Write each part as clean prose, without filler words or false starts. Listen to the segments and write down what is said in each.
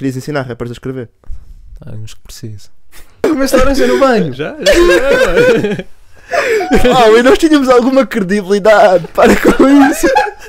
Querias ensinar rappers a escrever? Mas que preciso. Comeste laranja no banho. Já? E nós tínhamos alguma credibilidade. Para com isso.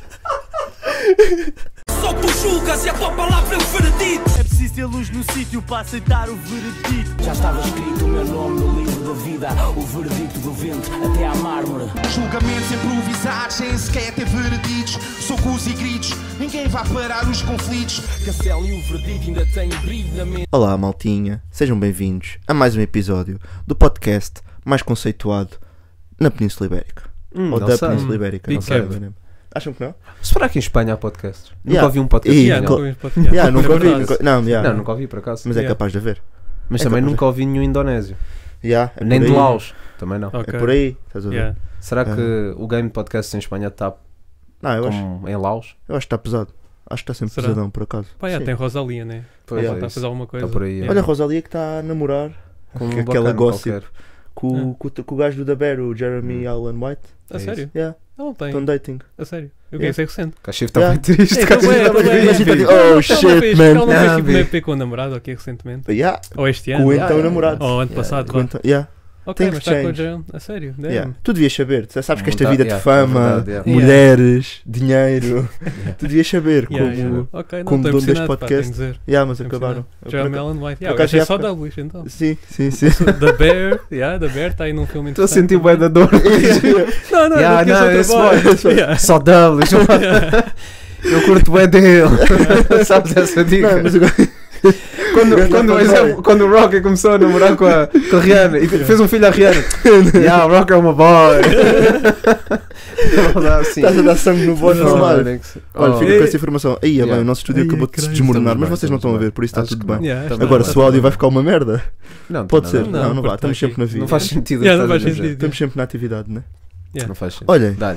Só tu julgas e a tua palavra é o veredito. É preciso ter luz no sítio para aceitar o veredito. Já estava escrito o meu nome no livro da vida, o veredito do vento até à mármore. Julgamentos improvisados, sem sequer ter vereditos. Socos e gritos, ninguém vai parar os conflitos. Castelo e o veredito ainda têm brilho na mente. Olá, maltinha. Sejam bem-vindos a mais um episódio do podcast mais conceituado na Península Ibérica. Ou não da sei. Península Ibérica. Não Big sei. Cap. Acham que não? Será que em Espanha há podcasts? Nunca Yeah. ouvi um podcast E- em Yeah, espanhol. nunca ouvi podcast. Yeah, nunca É ouvi. verdade. Não, Não, nunca ouvi por acaso. mas é Yeah. capaz de haver. Mas É também capaz. nunca ouvi nenhum indonésio. Yeah, é Nem por de aí. Laos. Também não. Ok. É por aí. Estás a ver? Yeah. Será que o game de podcast em Espanha está Não, eu acho como em Laos? que está pesado. Acho que está sempre Será? pesadão, por acaso. Pá, já Sim. tem Rosalia, né? Pois Ela é está a isso. fazer alguma coisa. Está por aí. Olha a Rosalia que está a namorar Com um aquela bacana gossip qualquer. com o gajo do The Bear, o Jeremy Allen White. A É sério? Yeah, Não tem. estão dating. A sério. Eu Yeah. conheço é recente. O Cachif está Yeah. bem triste. É, o Cachif também, está bem também. triste. Tipo, Ela oh não shit, fez, man. ela não fez Não, tipo um vi. EP com o namorado aqui recentemente? Yeah, Ou este com ano? o então yeah, namorado. Ou ano Yeah, passado? Com o vá. então- yeah, Ok, Things mas está com o change. Jam. A sério? Damn. yeah. Tu devias saber. Tu sabes que esta Mudar- vida de yeah, fama, é verdade, yeah. mulheres, dinheiro, tu devias saber como. Yeah, yeah. Ok, não como estou dono deste impressionado, pá, tenho podcast. de dizer. Yeah, mas Estou acabaram. impressionado. Jeremy Allen White. por Yeah, acaso é já só fica- W's então. Sim. The Bear, The Bear está aí num filme Estou a interessante. sentir bué da dor. Não, não, Yeah, não não, conheço esse outra voz. boy. Yeah. Só W's. Eu curto bué dele. Sabes essa dica? Não, mas agora. Quando o Rocky começou a namorar com a Rihanna e fez um filho à Rihanna. Yeah, o Rocky é uma boy. Não dá assim. Estás a dar sangue no voz Não, normal. Alex. Olha, Oh. fica com essa informação. Aí, Yeah. bem, o nosso estúdio Ai, acabou de se caralho. desmoronar, Estamos mas bem, vocês não estão a estamos ver, por isso está Acho tudo que bem. não. Yeah, Estamos Agora, bem. se o áudio vai ficar uma merda, Não, pode não, ser. não, Não, não porque vá, estamos está sempre na vida. não faz sentido. o que Yeah, não estás faz a dizer. sentido. Estamos sempre na atividade, né? Yeah. Não faz sentido. Olhem, Dá-lhe.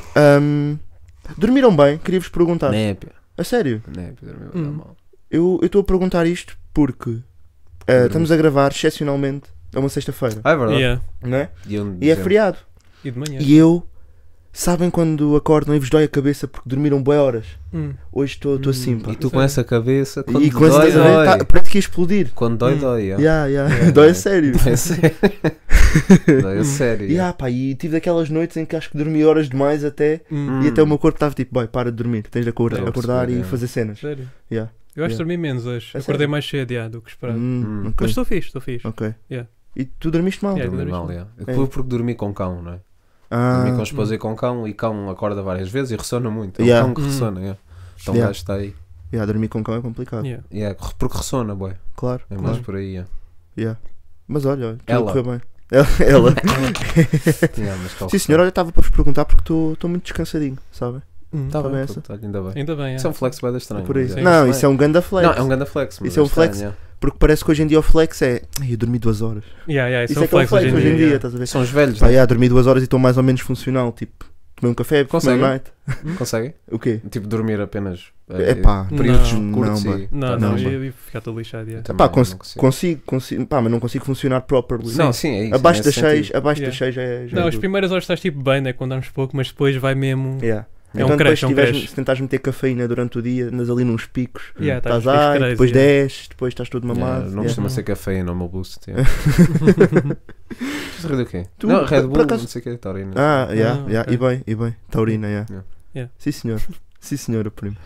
dormiram bem? Queria-vos perguntar. Népia. A sério? Népia, dormiu Hum. mal. Eu estou a perguntar isto porque estamos a gravar excepcionalmente a uma sexta-feira, Ah, é verdade. Yeah. não é? E, E é feriado. E de manhã. E eu, sabem quando acordam e vos dói a cabeça porque dormiram bué horas? Hum. Hoje estou assim, pá. E tu com essa cabeça, quando E com esse dói, dói, dói. tá, parece que ia explodir. Quando dói, Hum. dói. yeah. Yeah. Dói a sério. Dói a sério. Dói a sério. Yeah, pá, e tive daquelas noites em que acho que dormi horas demais até Hum. e até o meu corpo estava tipo, boy, para de dormir, tens de acordar, Estou a acordar perceber, e yeah. fazer cenas. Sério? Yeah. Eu acho que Yeah. dormi menos hoje. É Acordei sério? mais cedo do que esperado. Ok. Mas estou fixe. Ok. Yeah. E tu dormiste mal? Yeah. Dormi dormiste mal, mal. yeah. É. Eu porque dormi com cão, não é? Ah, Dormi com a esposa e com cão, e cão acorda várias vezes e ressona muito. É um Yeah. cão que ressona, yeah. Então o Yeah. gajo está aí. yeah, dormir com cão é complicado. Yeah. Yeah, porque ressona, boy. Claro, É mais claro. por aí, yeah. Yeah. Mas olha, tudo Ela. correu bem. Ela. Yeah, mas Sim, senhor, olha, estava para vos perguntar porque estou muito descansadinho, sabem? Tá Tá bem, bem pronto, essa. olha, ainda bem. Ainda bem, Isso é um flex bem estranho. Por aí. mas Não, Sim, isso é um ganda flex. Não, é um ganda flex. Mas Isso é um estranho, flex. yeah. Porque parece que hoje em dia o flex é. Ai, eu dormi 2 horas. Yeah, Isso é que é o flex hoje em dia, estás a ver? São os velhos, Pá, né? yeah, dormi 2 horas e estou mais ou menos funcional. Tipo, tomei um café, comer Conseguem? night. Conseguem? O quê? Tipo, dormir apenas Epá, períodos não, curtos não, e... bem. Não, Não, não, bem. eu ia ficar todo lixado. Yeah. Também Pá, não consigo. consigo, pá, mas não consigo funcionar properly. Não, sim, é isso. Abaixo nesse das 6, sentido. abaixo Yeah. das 6 já é. Já Não, é as duro. primeiras horas estás tipo bem, né? Quando damos pouco, mas depois vai mesmo. Yeah. É um Então, crash, depois, crash. se tentares meter cafeína durante o dia, andas ali nos picos. Yeah, Estás nos picos aí, crazy, depois yeah. 10, depois estás todo mamado. Yeah, não Yeah. costuma ser cafeína no meu boost. Yeah. Estás a rir do quê? Tu, Não, Red por Bull, acaso- não sei o que, taurina. Ah, yeah, Ah, yeah. ok. E bem, taurina, yeah. Yeah. Sim senhor, sim senhora, primo.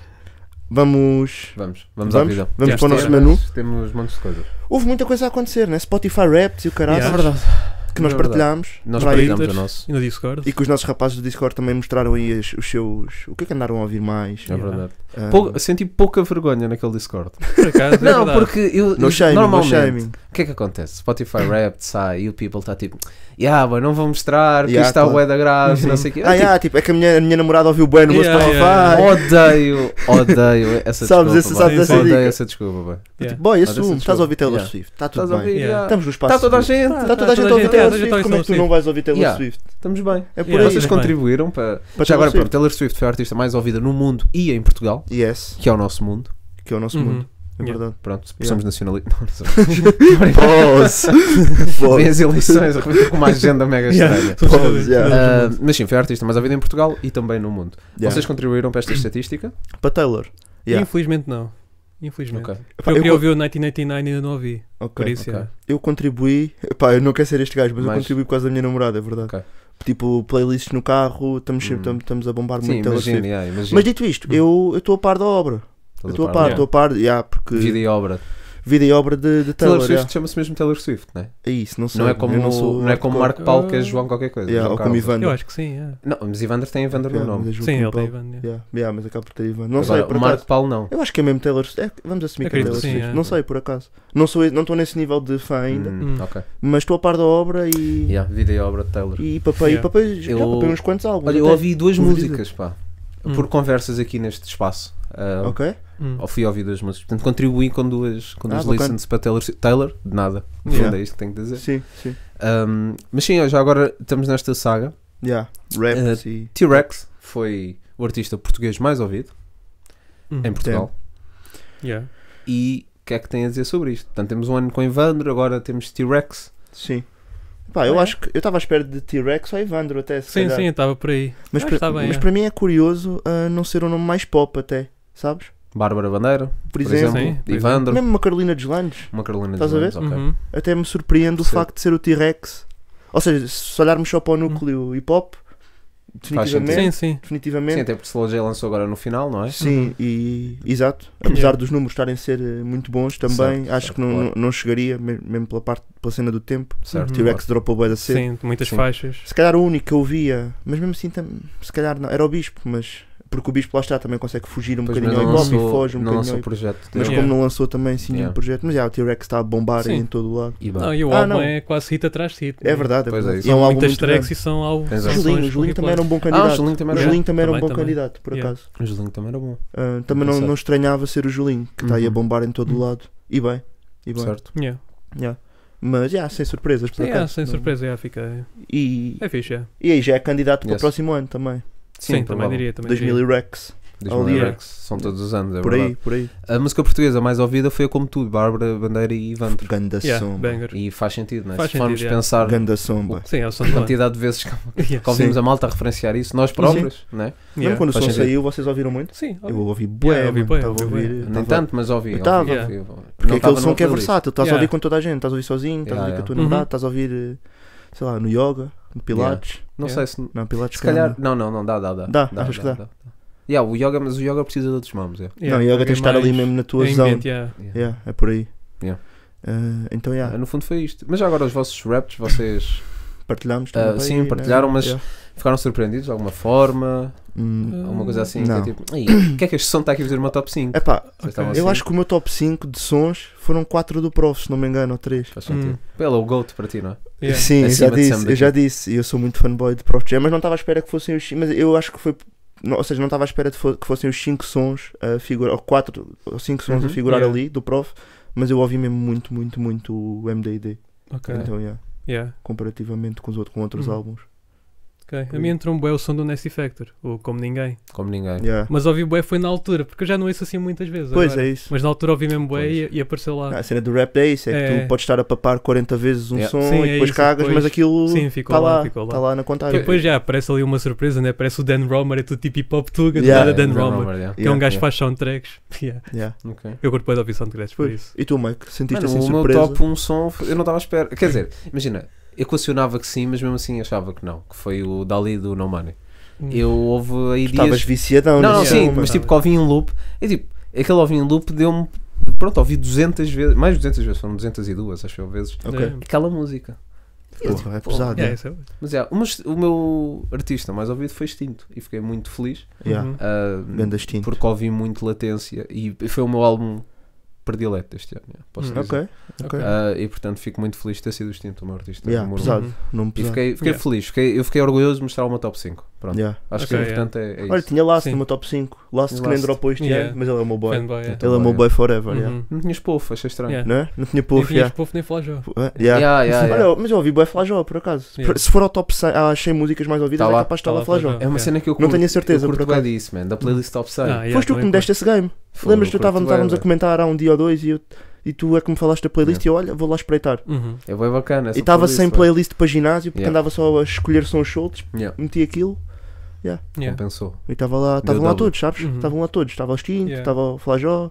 Vamos Vamos à vida. Vamos Já para o nosso está. menu. Temos montes de coisas. Houve muita coisa a acontecer, né? Spotify Raps e o caralho Yeah. que nós É verdade. partilhámos Nós para aí. partilhamos o Twitters nosso. E no Discord. E que os nossos rapazes do Discord também mostraram aí os seus. O que é que andaram a ouvir mais? É verdade. Ah, Senti pouca vergonha naquele Discord. Por acaso, é Não, verdade. porque eu no shaming, no normalmente shaming. o que é que acontece? Spotify Wrapped sai e o people está tipo, boy, não vou mostrar porque Yeah, isto está claro. bué da grave, não sei o quê. Ah, yeah, tipo, é que a minha namorada ouviu bem no meu Yeah, Spotify. yeah, Odeio essa Sabes desculpa. esse- sabes boy. essa Odeio dica? essa desculpa, boy. Yeah. Tipo, boy, Olha, assume, essa estás a ouvir Taylor desculpa. Swift, está tudo Estás a bem. ouvir? Yeah. Estamos no espaço. Está toda a seguro. gente. Está toda a gente a ouvir Taylor Swift, Taylor como é que tu Swift. não vais ouvir Taylor Yeah. Swift? Estamos bem. É por Yeah, aí. Vocês bem. contribuíram para... Para Já agora, Taylor pronto, Taylor Swift foi a artista mais ouvida no mundo e em Portugal, Yes, que é o nosso mundo. que é o nosso Uhum. mundo. É Yeah. verdade. Pronto, Yeah. somos nacionalistas. Pause. Vem as eleições, com uma agenda mega Yeah. estranha. Pause, yeah. Mas sim, foi a artista mais ouvida em Portugal e também no mundo. Yeah. Vocês contribuíram para esta estatística? Para Taylor. Yeah. Infelizmente não. infelizmente. Ok. Epá, Eu queria eu, ouvir o 1989 e ainda não ouvi. ok. Por isso, ok. yeah. Eu contribuí, epá, eu não quero ser este gajo, mas eu Mas- contribuí por causa da minha namorada, é verdade. Ok. Tipo, playlists no carro, estamos sempre estamos a bombar Sim, muito Taylor imagino, Swift. imagino. Mas dito isto, eu estou a par da obra. Eu estou a par, porque Vida e obra. vida e obra de Taylor Taylor. Swift chama-se mesmo Taylor Swift, não é? É isso, não sei. Não é como, eu não sou não é como hardcore. Marco Paulo que é João qualquer coisa. Yeah, João ou como Carlos. Ivan. Eu acho que sim, yeah. Não, mas Evander tem Evander no nome. Sim, ele tem Ivan. Yeah. Mas acaba por ter Ivan. Não Agora, sei, por o Marco acaso. Paulo não. Eu acho que é mesmo Taylor Swift. Vamos assumir que é Acredito Taylor que sim, Swift. é. Não sei, por acaso. Não estou nesse nível de fã ainda. Ok. Mas estou a par da obra e. Yeah, vida e obra de Taylor. E papei, Yeah. já papei uns quantos álbuns. Olha, eu até. ouvi duas Vou músicas, pá. Por conversas aqui neste espaço. Ok? Ou fui ouvir duas músicas. Portanto, contribuí com duas bacana. listens para Taylor Swift. Taylor, de nada. No Yeah. fundo é isto que tenho que dizer. Sim, sim. Mas sim, já agora estamos nesta saga. Raps e. T-Rex foi o artista português mais ouvido em Portugal. Yeah. E o que é que tem a dizer sobre isto? Portanto, temos um ano com Evandro, agora temos T-Rex. Sim. Pá, eu acho que eu estava à espera de T-Rex ou Evandro até. Se Sim, calhar. sim, estava por aí. Mas, Acho que está bem, mas é. para mim é curioso não ser um nome mais pop até, sabes? Bárbara Bandeira, Por por exemplo. exemplo. Sim, por Evandro, Mesmo uma Carolina Deslandes. uma Carolina Estás a ver? Deslandes, ok. Uhum. Até me surpreende o Sim. facto de ser o T-Rex. Ou seja, se olharmos só para o núcleo hip hop, definitivamente. Sim, sim. Definitivamente. Sim, até porque Slow J lançou agora no final, não é? Sim, e exato. Apesar dos números estarem a ser muito bons também, Certo, acho certo, que não, claro. não chegaria, mesmo pela cena do tempo. Certo. Uhum. T-Rex dropou bué da cedo. Sim, muitas Sim. faixas. Se calhar o único que eu via, mas mesmo assim, se calhar não, era o Bispo, mas porque o Bispo lá está também consegue fugir um Pois, bocadinho mas ao não hip hop e lançou- foge um não bocadinho lançou ao o hip- projeto Mas dele. Yeah. como não lançou também sim Yeah. nenhum projeto, mas o T-Rex está a bombar Sim. em todo o lado. E bem. Não, e o Ah, álbum não. é quase hit atrás de hit. É verdade, é Pois é, verdade. isso. E é um São álbum muitas muito tracks grande. e são álbuns. Exato. são Julinho, sons o Julinho com também era um bom o candidato. Julinho também era O bom. Julinho também era um bom Também. candidato, por Yeah. acaso. O Julinho também era bom. Também não, Pensar. não estranhava ser o Julinho, que está aí a Uhum. bombar em todo o lado. E bem. Certo. Yeah. Yeah. Mas, sem surpresas, por Yeah, acaso. sem Não- surpresa, yeah, fica. E, É fixe, yeah. e aí já é candidato para o Yes. próximo ano também. Sim, também provável. diria. Também 2000 diria. e Rex. 2000 Yeah. Rex. São todos os anos, é Por verdade. aí, por aí. A música portuguesa mais ouvida foi a Como Tudo, Bárbara Bandeira e Evandro. Ganda Yeah, som. banger. E faz sentido, não é? Faz Se formos sentido, yeah. pensar Ganda som, boy. Sim, é o som a do ano. quantidade de vezes que Yeah. ouvimos Sim. a malta a referenciar isso, nós próprios, não é? Mesmo Yeah. quando o Faz som sentido. saiu, vocês ouviram muito? Sim, Eu ouvi bué, Yeah, ouvi mano, bué, estava a ouvi ouvir. bué. Nem estava- tanto, mas ouvi. Eu tava. Yeah. Porque Não é aquele tava som numa que é playlist. versátil, estás a Yeah. ouvir com toda a gente, estás a ouvir sozinho, estás a ouvir Yeah, com a tua yeah. namorada, Uhum. estás a ouvir, sei lá, no yoga, no pilates. Não Yeah. sei se. Não, pilates Se calhar. calma. Não, dá. Dá, achas que dá? Yeah, o yoga, mas o yoga precisa de outros mãos. Yeah. Não, yoga tens de estar ali mesmo na tua zone. Yeah. Yeah, é por aí. Yeah. Então, yeah, No fundo foi isto. Mas já agora os vossos raps, vocês partilhamos também. para sim, aí, partilharam, né? mas Yeah. ficaram surpreendidos de alguma forma? Hum, Alguma coisa assim? Não. Que é tipo, "Ei, o que é que este som está aqui a fazer o meu top 5? Epá, Vocês estavam eu assim? acho que o meu top 5 de sons foram 4 do Prof, se não me engano, ou 3. Faz sentido. Ele é o GOAT para ti, não é? Yeah. Sim, Acima de Sam eu daqui. já disse, e eu sou muito fanboy de Prof Jam, mas não estava à espera que fossem os. Mas eu acho que foi. Ou seja, não estava à espera que fossem os 5 sons a figurar, ou 4 ou 5 sons a Uhum, figurar yeah. ali do Prof, mas eu ouvi mesmo muito o MD&D. Ok. Então, yeah, Yeah. comparativamente com outros Uhum. álbuns. Ok. A mim entrou um bué o som do Nasty Factor, o Como Ninguém. Como ninguém. Yeah. Mas ouvi bué foi na altura, porque eu já não ouço assim muitas vezes. Pois agora. é isso. Mas na altura ouvi mesmo bué Pois. e apareceu lá. A cena do rap é isso, é que É. tu podes estar a papar 40 vezes um Yeah. som Sim, e é depois isso, cagas, depois- mas aquilo Sim, ficou está lá, lá, ficou lá. tá lá na E contagem. depois já aparece ali uma surpresa, né? Parece o Dan Romer, é tudo tipo hip hop tuga, Yeah. Dan Dan Romer. Romer, yeah. Que é um gajo que Yeah. faz soundtracks. Yeah. Yeah. Ok. Eu curto bué de ouvir soundtracks por Pois. isso. E tu, Mike, sentiste Mano, assim o meu surpresa? top 1 som, eu não estava à espera. Quer dizer, imagina, equacionava que sim, mas mesmo assim achava que não. Que foi o Dali do No Money. Eu houve aí Estavas dias. viciadão. Não, nesse sim, som, mas mano. tipo que ouvi em loop. É tipo, aquele ouvi em loop deu-me. Pronto, ouvi 200 vezes, mais de 200 vezes, foram 202, acho eu, vezes. Ok. Aquela música. Porra, é pesado. Yeah, né? isso é- Mas o meu artista mais ouvido foi Extinto e fiquei muito feliz. Yeah. Uhum. Ganda Extinto. Porque ouvi muito Latência e foi o meu álbum predileto deste ano. Posso dizer. Ok, ok. E portanto fico muito feliz de ter sido o Extinto o meu artista. Yeah, número um. pesado. Uhum. Nome E pesado. fiquei Yeah. feliz, eu fiquei orgulhoso de mostrar o meu top 5. Pronto. Yeah. Acho Ok, que o importante é isso. Olha, tinha Last Sim. no meu top 5. Last que nem Last. dropou este Yeah. ano, mas ele é o meu boy. Fanboy, yeah. Ele é o meu boy forever. Uhum. Yeah. Não tinhas pofo, achei estranho. Yeah. Não é? Não tinha Nem puff. tinhas Yeah. puff nem flajó. Yeah. Yeah. Olha, mas eu ouvi boy Flajó, por acaso. Yeah. Se for ao top 100, às 100 músicas mais ouvidas, Tá é lá. capaz de estar Tá lá lá Flajó. Flajó. É uma Yeah. cena que eu Não curto. tenho a certeza, Eu por curto bem acaso. disso, man, da playlist top 100. Ah, yeah, Foste tu que também me deste esse game. Foi, Lembras-te, eu curto estávamos a bué, comentar há um dia ou dois e tu é que me falaste da playlist e eu, olha, vou lá espreitar. Uhum. É bem bacana. E estava sem playlist para ginásio, porque Yeah. andava só a escolher sons soltos, Yeah. meti aquilo Yeah. Compensou. e estavam lá Deu todos, double. sabes? Uhum. Estavam lá todos. Estava o Extinto, Yeah. estava o Flajó,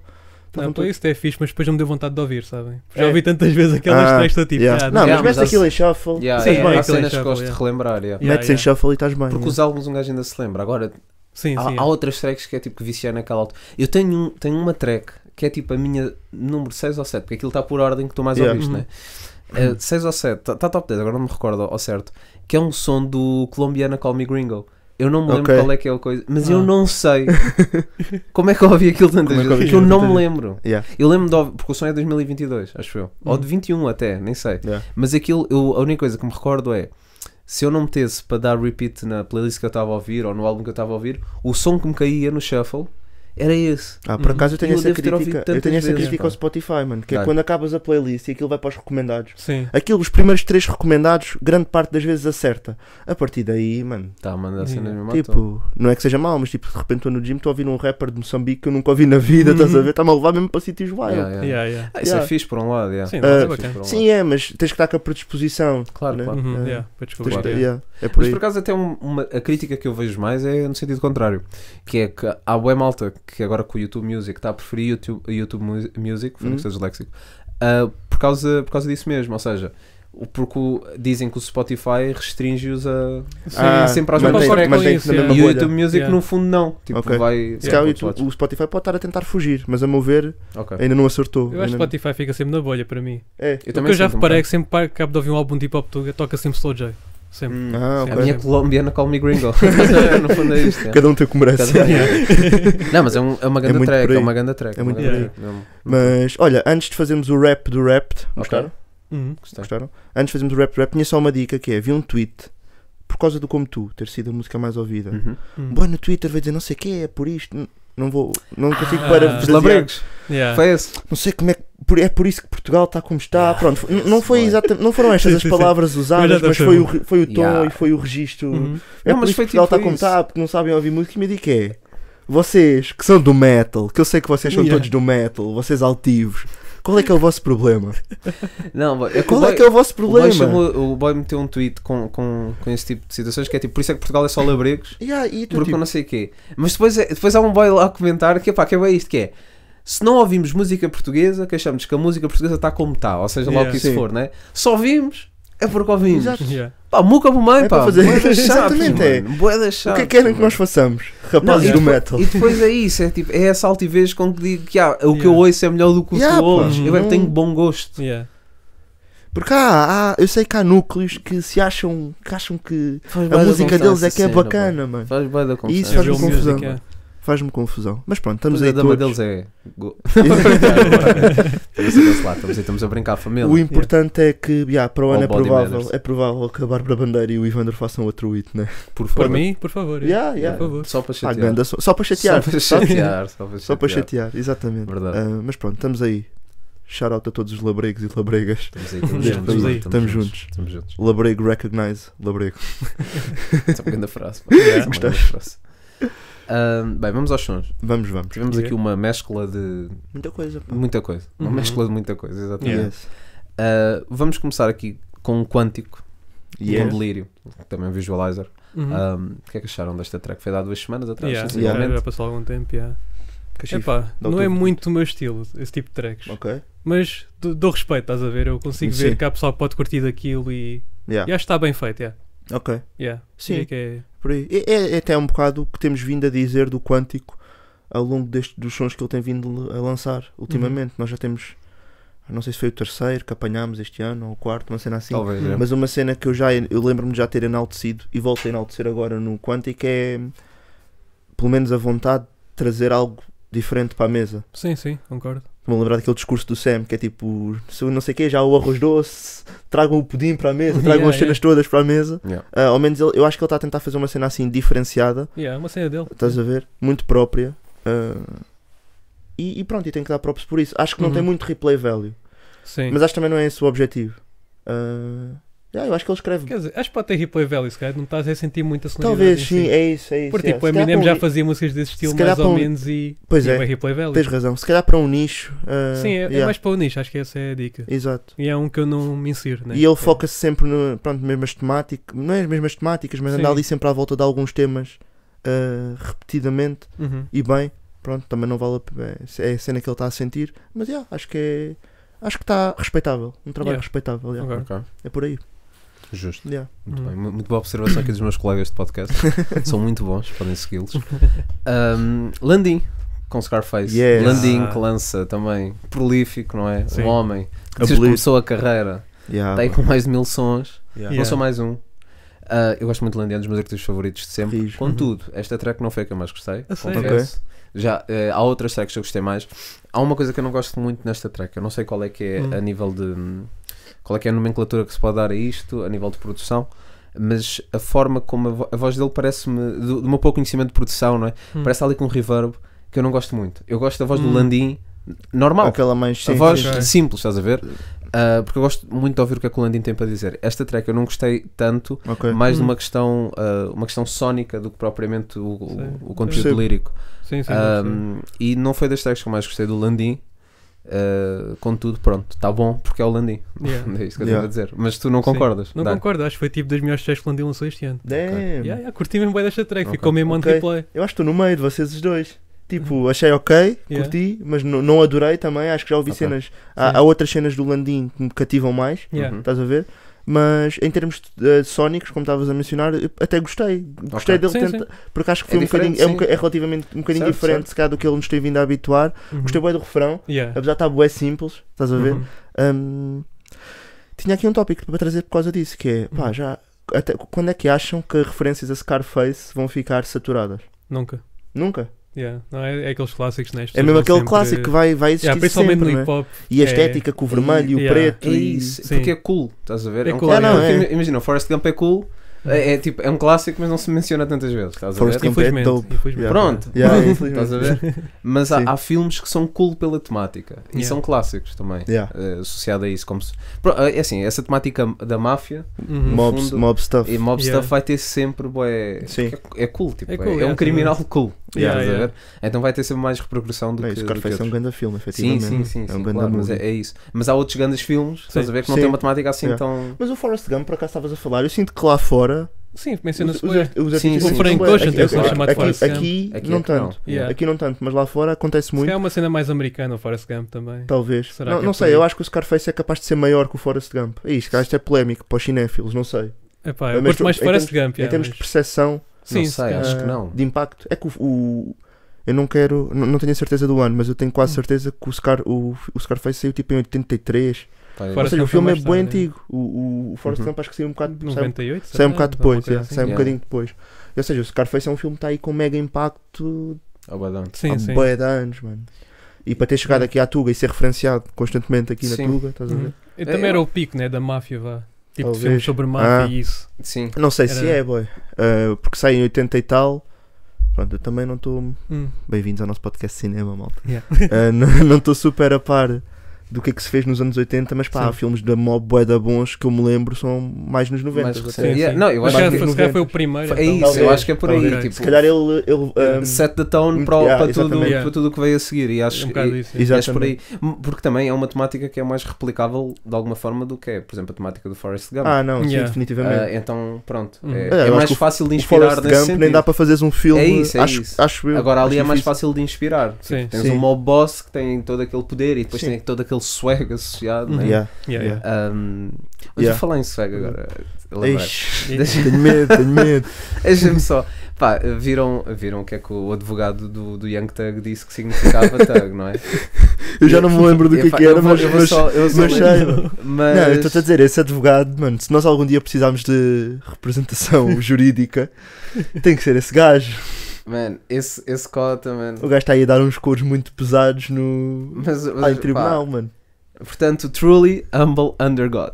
Não, para isso é fixe, mas depois não me deu vontade de ouvir, sabem? Já ouvi tantas vezes aquelas tracks, estou tipo, Não, Yeah, mas mas metes aquilo em shuffle, Sim, estás é, bem. há aquele cenas que shuffle, gosto de relembrar. Yeah. Metes em shuffle e estás bem. Porque os álbuns um gajo ainda se lembra. Agora, Sim, há outras tracks que é tipo que viciar naquela altura. Eu tenho uma track que é tipo a minha número 6 ou 7, porque aquilo está por ordem que tu mais ouviste, né? 6 ou 7, está top 10, agora não me recordo ao certo. Que é um som do colombiano Call Me Gringo. Eu não me lembro qual é que é a coisa, mas eu não sei como é que eu ouvi aquilo tantas vezes, porque eu não me lembro. Eu lembro de ouvir, porque o som é de 2022, acho eu, ou de 21 até, nem sei. Mas aquilo, a única coisa que me recordo é, se eu não metesse para dar repeat na playlist que eu estava a ouvir, ou no álbum que eu estava a ouvir, o som que me caía no shuffle era esse. Por acaso eu tenho Eu essa devo ter ouvido crítica, tantas vezes, ao Spotify, mano, que é Dá-lhe. quando acabas a playlist e aquilo vai para os recomendados. Sim. Aquilo, os primeiros 3 recomendados, grande parte das vezes acerta. A partir daí, mano, Está a mandar cenas mesmo à toa. tipo, não é que seja mau, mas tipo, de repente estou no gym, estou a ouvir um rapper de Moçambique que eu nunca ouvi na vida, estás a ver? Está-me a levar mesmo para sítios wild. Yeah. Isso é fixe por um lado, Sim, não, é Fixe bacana. por um lado. Sim, é, mas tens que estar com a predisposição. Claro, né? claro. Uhum, É. para Tens descobrir. que- Claro. é por Mas aí. por acaso até a crítica que eu vejo mais é no sentido contrário, que é que há bué malta que agora com o YouTube Music está a preferir YouTube Music, foi que seja disléxico, por causa disso mesmo, ou seja, porque dizem que o Spotify restringe-os sempre às mesmas mantém- tracks. mantém-te na mesma E o bolha. YouTube Music Yeah. no fundo não, tipo Ok. vai... Se calhar o Spotify pode estar a tentar fugir, mas a meu ver Ok. ainda não acertou. Eu acho que Ainda- Spotify fica sempre na bolha para mim. É. Eu O que também eu já sinto um reparei é bocado. que sempre que acabo de ouvir um álbum de hip hop tuga, toca sempre Slow J. Sempre. Ah, Sim, A ok. minha colombiana Call Me Gringo. No fundo é isto. Cada um tem como merece. Cada um. Não, mas é uma grande muito track, por aí. é uma grande track. É muito por aí. Mesmo. Mas olha, antes de fazermos o rap do rap, gostaram? Uhum. Gostei. Gostaram? Antes de fazermos o rap do rap, tinha só uma dica que é: vi um tweet por causa do Como Tu ter sido a música mais ouvida. Uhum. Boa no Twitter vai dizer não sei o que é por isto. Não consigo Ah, para Os labregos. Yeah. Foi esse. não sei como é que é por isso que Portugal está como está. Pronto, não foi exatamente, não foram estas as Sim. palavras usadas, Mas mas já foi o tom Yeah. e foi o registro. Uhum. É Não, por mas isso foi que Portugal tipo está como isso. está, porque não sabem ouvir música. E me diga é: vocês que são do metal, que eu sei que vocês são Yeah. todos do metal, vocês altivos, qual é que é o vosso problema? Não, é que Qual o é boy- que é o vosso o boy problema? chamou- o boy meteu um tweet com esse tipo de situações que é tipo, por isso é que Portugal é só labregos, Yeah, e tu, porque tipo, eu não sei o quê. Mas depois há um boy lá a comentar que, pá, que é isto que é. Se não ouvimos música portuguesa, queixamos que a música portuguesa está como está, ou seja, lá o Yeah. que isso Sim. for, né? Só ouvimos, é porque ouvimos. Exato. Yeah. Pá, muca por mãe, É pá. para fazer- Bué das chaves, Exatamente, é. mano. Bué das o que chaves, é que querem que mano. nós façamos? Rapazes Não, do e metal. E depois é isso, é tipo, é essa altivez com que digo que o que Yeah. eu ouço é melhor do que o que Yeah, tu pá. ouves. Eu é que Não- tenho bom gosto. Yeah. Porque eu sei que há núcleos que se acham que Faz a bué da música confusão deles é essa que é cena, bacana, mano. pá. Faz bué da confusão. isso faz-me Real confusão. music, yeah. Faz-me confusão. Mas pronto, estamos Pois aí a dama todos. deles é. Estamos a brincar a família. O importante é que para o ano All é body provável, matters. é provável que a Bárbara Bandeira e o Evander façam outro hit, né? Por Por favor. mim, por favor. Yeah. Por favor. Só para Ah, chatear. ganda só para chatear. Só para sabe? chatear. Só para chatear, exatamente. Verdade. Mas pronto, estamos aí. Shout out a todos os labregos e labregas. Estamos aí, estamos Yeah, juntos. estamos aí. Estamos juntos. Estamos juntos. Labrego recognize, labrego. Essa é uma grande frase. pá. Yeah. Essa é uma grande frase. Bem, vamos aos sons. Vamos. Tivemos Ok. aqui uma mescla de Muita coisa, pá. muita coisa. Uma Uhum. mescla de muita coisa, exatamente. Yeah. Yes. Vamos começar aqui com um quântico, Yes. com delírio, também visualizer. Uhum. O que é que acharam desta track? Foi há 2 semanas atrás, Yeah. sensivelmente. Já passou algum tempo. Yeah. Cachifo. Epá, Dá o não é teu- muito o meu estilo, esse tipo de tracks. Ok. Mas dou respeito, estás a ver? Eu consigo Sim. ver que há pessoal que pode curtir daquilo e Yeah. acho que está bem feito. Yeah. Ok. Yeah. Sim. Diria que é... Por aí. É até um bocado o que temos vindo a dizer do Quântico ao longo dos sons que ele tem vindo a lançar ultimamente. Nós já temos, não sei se foi o terceiro que apanhámos este ano ou o quarto, uma cena assim. Talvez, Uhum. é. Mas uma cena que eu lembro-me de já ter enaltecido e volto a enaltecer agora no Quântico é pelo menos a vontade de trazer algo diferente para a mesa. Sim, concordo. Estou-me a lembrar daquele discurso do Sam que é tipo, se eu não sei o quê, já o arroz doce, tragam o pudim para a mesa, tragam Yeah, as cenas todas para a mesa. Yeah. Ao menos eu acho que ele está a tentar fazer uma cena assim diferenciada. Yeah, uma cena dele. Estás a ver? Muito própria. E pronto, e tem que dar props por isso. Acho que não Uhum. tem muito replay value. Sim. Mas acho que também não é esse o objetivo. Eu acho que ele escreve. Quer dizer, acho que pode ter replay value, se calhar não estás a sentir muita sonoridade. Talvez em sim, si. é isso. Porque tipo, Se o calhar Eminem para já um- fazia músicas desse estilo calhar mais ou para um- menos e Pois tinha é, bem replay value. tens razão. Se calhar para um nicho. Sim, é yeah, mais para o nicho, acho que essa é a dica. exato. E é um que eu não me insiro, né? E ele É. foca-se sempre no, pronto, mesmas temáticas, não é as mesmas temáticas, mas anda Sim. ali sempre à volta de alguns temas repetidamente Uhum. e bem. pronto, também não vale a pena. É a cena que ele está a sentir. Mas acho que está respeitável. Um trabalho respeitável. Ok. É por aí. Justo. Yeah. Muito bem. Muito boa observação aqui dos meus colegas de podcast. São muito bons, podem segui-los. Landim, com Scarface. Yes. Landim, que lança também. Prolífico, não é? Sim. Um homem. Que Abolido. começou a carreira. Está aí com mais de 1000 sons. Yeah. Lançou mais um. Eu gosto muito de Landim, é um dos meus artistas favoritos de sempre. Rijo. Contudo, esta track não foi a que eu mais gostei. A sério? Confesso. Já, há outras tracks que eu gostei mais. Há uma coisa que eu não gosto muito nesta track. Eu não sei qual é que é a nível de... Qual é que é a nomenclatura que se pode dar a isto, a nível de produção, mas a forma como a voz dele parece-me, do meu pouco conhecimento de produção, não é? Parece ali com um reverb que eu não gosto muito. Eu gosto da voz do Landim normal. Aquela mais A voz sim. simples, estás a ver? Porque eu gosto muito de ouvir o que é que o Landim tem para dizer. Esta track eu não gostei tanto, mais de uma questão sónica do que propriamente o conteúdo Percebo. lírico. Sim. E não foi das tracks que eu mais gostei do Landim. Contudo, pronto, está bom porque é o Landim. Yeah. É isso que eu tenho a dizer. Mas tu não concordas? Não concordo, acho que foi tipo das melhores tracks que o Landim lançou este ano. Damn. Curti mesmo bem desta track, Ok. ficou mesmo on Ok. replay. Eu acho que estou no meio de vocês os dois. Tipo, achei ok, curti, mas não adorei também. Acho que já ouvi Ok. cenas. Há outras cenas do Landim que me cativam mais. Yeah. Estás a ver? Mas em termos de sónicos, como estavas a mencionar, eu até gostei. Gostei dele Sim, tentar, porque acho que foi É um bocadinho, diferente, sim. é relativamente um bocadinho Certo, diferente certo. se calhar do que ele nos tem vindo a habituar. Gostei bem do refrão, Yeah. apesar de estar bué simples, estás a ver? Uhum. Tinha aqui um tópico para trazer por causa disso, que é, pá, já, até, quando é que acham que referências a Scarface vão ficar saturadas? Nunca. Nunca? Yeah. Não, é aqueles clássicos, né? As É pessoas mesmo vão aquele sempre- clássico que vai existir Yeah, principalmente sempre, no não é? hip hop. E a estética com o vermelho e o Yeah. preto É e... isso, Sim. porque é cool, estás a ver? É um cool, clássico. yeah. Porque Imagina, o Forrest Gump é cool, tipo, é um clássico, mas não se menciona tantas vezes, estás a Forrest ver? Gump é Infelizmente. dope. Infelizmente. Pronto, Yeah, estás a ver? Mas Sim. há filmes que são cool pela temática e Yeah. são clássicos também, Yeah. associado a isso. Como se... É assim, essa temática da máfia Uhum. fundo, Mob stuff. e mob Yeah. stuff vai ter sempre bué, Sim. é cool, tipo, É cool, é yeah, um criminal cool, Yeah, estás a yeah. ver? Então vai ter sempre mais repercussão do Bem, que Scarface é um outros. grande filme, Sim, efetivamente. sim, É um grande claro, mas movie. é isso. Mas há outros grandes filmes, estás a ver, que não Sim. têm uma temática assim Yeah. tão... Mas o Forrest Gump, por acaso estavas a falar, eu sinto que lá fora Sim, menciona-se os bué. artistas Sim, são sim. O Frank bué. Ocean tem um som chamado Forrest Gump. Aqui Aqui não é que não. tanto. Yeah. Aqui não tanto, mas lá fora acontece Se muito. calhar é uma cena mais americana, o Forrest Gump também. Talvez. Será Não, que é não por sei, aí? eu acho que o Scarface é capaz de ser maior que o Forrest Gump. É isto, isto é polémico para os cinéfilos, não sei. Epá, eu Mas gosto mais de em Forrest termos- Gump. Em termos de percepção, Sim, Não se sei, calhar. acho que não. de impacto, é que eu não quero, não tenho a certeza do ano, mas eu tenho quase certeza que o Scarface saiu tipo em 83. Pá, Ou Forrest seja, o Gump filme é foi bem mais tarde, antigo. O Forrest Gump acho que saiu um bocado. 98? Sai um bocado depois, Alguma coisa sai um Yeah. bocadinho depois. Ou seja, o Scarface é um filme que está aí com mega impacto Abadão. Sim, há sim. bué de anos, mano. E para ter chegado aqui à Tuga e ser referenciado constantemente aqui na Sim. Tuga, estás a ver? Uhum. E também era o pico, né, da máfia, vá. Tipo, Talvez. filmes sobre máfia e isso. Sim. Não sei se Era- é, boy. Porque sai em 80 e tal. Pronto, eu também não estou. Bem-vindos ao nosso podcast de cinema, malta. Yeah. Não estou super a par do que é que se fez nos anos 80, mas pá, Sim. há filmes da mob bué da bons que eu me lembro são mais nos 90. Mais até. recente. Sim, Yeah, sim. não, eu Mas acho se que calhar se calhar foi o primeiro. é então. isso, Talvez, eu acho que é por aí. talvez. Tipo, Se calhar ele set the tone para, yeah, para, tudo, exatamente. para tudo o que veio a seguir. E acho É um bocado e- isso. e acho por aí. Exatamente. Porque também é uma temática que é mais replicável de alguma forma do que é, por exemplo, a temática do Forrest Gump. Não, sim, Yeah. definitivamente. Então, pronto. Uhum. É, Eu é acho mais que fácil de O inspirar Forrest nesse Gump sentido. nem dá para fazeres um filme. É isso, é acho, isso. acho eu. Agora ali acho é mais difícil. fácil de inspirar. Sim. Tens Sim. um mob boss que tem todo aquele poder e depois Sim. tem todo aquele swag associado. Né? Yeah. Yeah, yeah. Mas Yeah. vou falar em swag agora. lembrei. Eish, tenho medo. Deixa-me só. Pá, viram o que é que o advogado do Young Thug disse que significava Thug, não é? Eu já não me lembro do que Epá, era, eu vou mas só mas ler. sei. Mas- Não, eu estou a dizer, esse advogado, mano, se nós algum dia precisarmos de representação jurídica, tem que ser esse gajo. Man, esse cota, man. O gajo está aí a dar uns coros muito pesados no. Mas, Lá em tribunal, mano. Portanto, truly humble under God.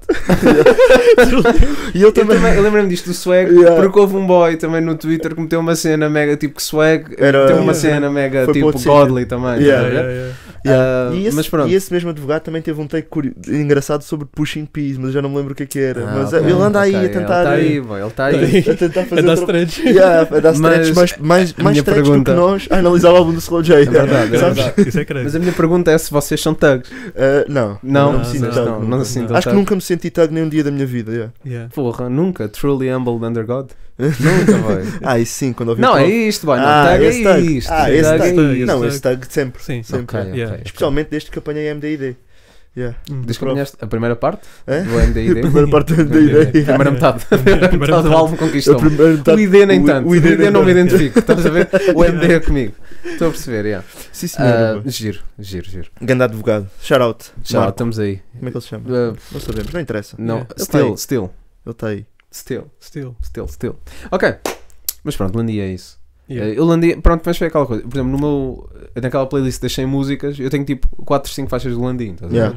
E ele também. Eu lembro-me disto do swag, Yeah. porque houve um boy também no Twitter que meteu uma cena mega tipo que swag, Era- meteu uma Yeah. cena mega Foi para tipo outro sítio. godly também. Yeah. estás a ver? Yeah, yeah. Yeah. Ah, E esse, mas pronto. e esse mesmo advogado também teve um take engraçado sobre Pushing Peas, mas eu já não me lembro o que é que era. mas ok, ele anda aí ok, a tentar. Ele está aí, boy, ele está aí. a tentar fazer. A dar outra- stretch. Yeah, a dar stretches Mas mais a minha stretch do pergunta- que nós a analisar o álbum do Slow J. É verdade, é Sabes? verdade. Isso é crazy. Mas a minha pergunta é se vocês são thugs. Não. Não, me sinto não, thug. não, não nunca. sinto Acho que thug. nunca me senti thug nem um dia da minha vida. Yeah. Yeah. Porra, nunca. Truly humbled under God. Nunca, vai. Isso sim, quando ouvi Não, o é prof. isto, vai. Não, esse tag é thug. isto. Esse tag thug. é isto. Não, thug. esse thug sempre. Sim. Sempre. Ok, Yeah. ok. Especialmente desde que apanhei MDID. Yeah. Desde que apanhaste a primeira parte É? do MDID. A primeira parte do A MDID. primeira metade. A primeira metade do álbum A conquistou. primeira metade- O ID nem o- tanto. o O ID ID nem não me tanto. identifico. Estás a ver? O MD é comigo. Estou a perceber, yeah. Sim, senhora. Giro. Grande advogado. Shout out. Já, Marco. estamos aí. Como é que ele se chama? Uh, Não sabemos, não interessa. não, Yeah. Ele still. Ele está aí. Still. Ok. Mas pronto, Landia é isso. Yeah. Eu Landia, pronto, mas foi aquela coisa. Por exemplo, naquela playlist das 100 músicas, eu tenho tipo 4, 5 faixas do Landim, estás a ver? Yeah.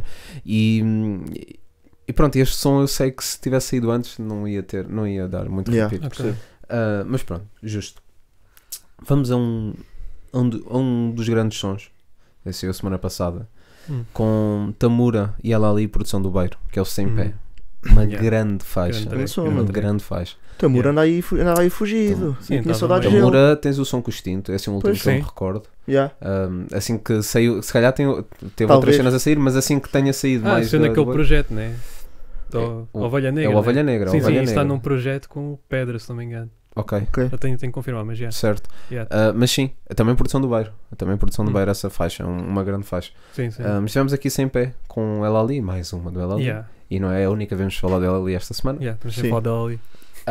E pronto, este som eu sei que se tivesse saído antes não ia dar muito Yeah. repeat. Ok. Mas pronto, justo. Vamos a um dos grandes sons. Esse saiu a semana passada. Com Tamura e ela ali, produção do Beiro, que é o Sem Pé. Uma Yeah. grande faixa. Grande som, Uma mano. grande faixa. Tamura anda aí fugido. Sim, Eu tinha tava saudades meio- dele. Tamura tens o som com o Extinto, é assim o último Pois que eu me sim. recordo. Yeah. Assim que saiu, se calhar teve Talvez. outras cenas a sair, mas assim que tenha saído mais. Sendo aquele do- projeto, né? Do É, o- Ovelha Negra. é o Ovelha né? Negra. Sim, Ovelha sim, está Negra. num projeto com o Pedra, se não me engano. Ok, Eu tenho que confirmar, mas já. certo. Yeah. Mas sim, também produção do Beiro. Também produção do Hum. Beiro, essa faixa, uma grande faixa. Sim, sim. Mas estivemos aqui sem pé com ela ali, mais uma do ela ali. Yeah. E não é a única vez que vamos falar dela ali esta semana. Yeah, estamos Sim. a falar da Oli.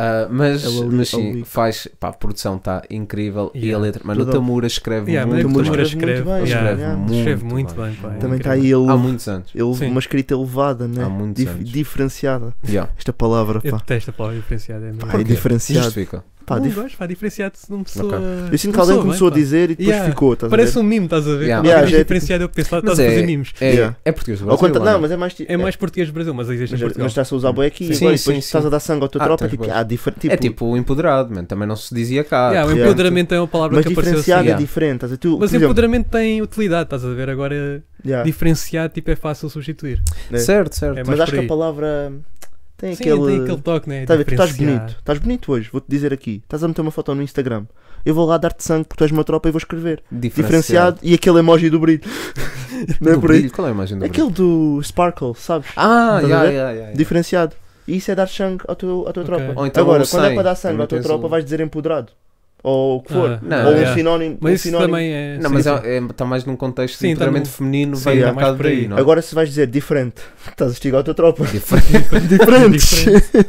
Mas Ela ali, mas sim, ali. faz, pá, a produção está incrível e a Yeah. letra. Mano, o Tudo. Tamura escreve Yeah, muito mas Tamura a bem. Tamura escreve muito escreve, bem, yeah, yeah. escreve muito bem. pá, é Também está incrível. aí ele, Há muitos anos. Sim. uma escrita elevada, né? Há muitos anos. Diferenciada. Yeah. Esta palavra, Eu pá. detesto a palavra diferenciada. É mesmo. Pá, é Porquê? diferenciado. Justifica. Pá, Não dif- gosto, pá, diferenciado se não pessoa. Eu sinto que alguém começou a dizer e depois Yeah. ficou, estás a Parece ver? um mimo, estás a ver? Yeah. Quando Yeah, alguém já é diz diferenciado, eu penso, Mas estás a fazer mimos. Yeah. É português do Ao Brasil. contra- não, ou mas é mais tipo. É mais português do Brasil, mas existe em mas Portugal. estás a usar boi aqui Sim. e Sim, depois sim, estás sim. a dar sangue à tua Ah, tropa. tens Tipo, razão. tipo, É tipo o empoderado, man. Também não se dizia cá. Yeah, o portanto, empoderamento é uma palavra mas que apareceu assim. diferenciado Yeah. é diferente. Estás a ver? Tu, Mas por exemplo, empoderamento tem utilidade, estás a ver? Agora, yeah, diferenciado tipo, é fácil substituir. né? Certo, certo. É Mas mais acho por que a aí. palavra tem Sim, aquele. tem aquele toque, né? Tá a ver? Tu estás Diferenciar. bonito. Estás bonito hoje. Vou-te dizer aqui. Estás a meter uma foto no Instagram. Eu vou lá dar-te sangue porque tu és uma tropa e vou escrever. Diferenciado e aquele emoji do brilho. Não é Do por aí? brilho? Qual é a imagem do brilho? Aquele do Sparkle, sabes? Ah, Estás a yeah, ver? yeah, yeah. Diferenciado. E isso é dar sangue à tua Ok. tropa. Ou então Agora, o quando é 100, para dar sangue também à tua tens tropa, o- vais dizer empoderado. Ou o que for. Não, Ou um yeah. sinónimo. Mas um isso sinónimo. também é. Não, sim, mas sim. está mais num contexto Sim, inteiramente tá no- feminino, sim, vem tá um mais bocado por por aí. aí, não é? Agora se vais dizer diferente, estás a estigar a tua tropa. Diferente. Diferentes.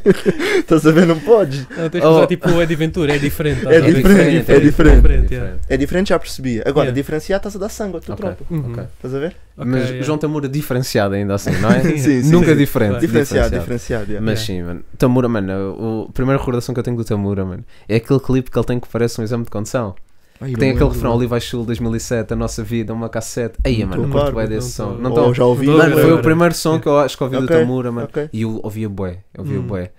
Estás a ver? Não podes. Não, tens que usar tipo o Eddie Ventura, é diferente. É estás a ver? diferente, é diferente. yeah. É diferente, já percebi. Agora, Yeah. diferenciado, estás a dar sangue à tua Ok. tropa. Uhum. Ok. Estás a ver? Ok, Mas yeah. João Tamura diferenciado ainda assim, não é? Sim, sim, Nunca sim. diferente. Diferenciado. Yeah. Mas sim, mano. Tamura, mano, a primeira recordação que eu tenho do Tamura, mano, é aquele clipe que ele tem que parece um exame de condução. Ai, Tem não aquele lembro. refrão ali vai Sul 2007, a nossa vida, uma cassete. Aí, Não mano, tô curto par, bué não desse tô- som. Não Ou tô- já ouvi. Não tô a Mano, ver foi o agora. primeiro som que eu acho que ouvi do Ok, Tamura, mano. ok. E eu ouvia bué. Man,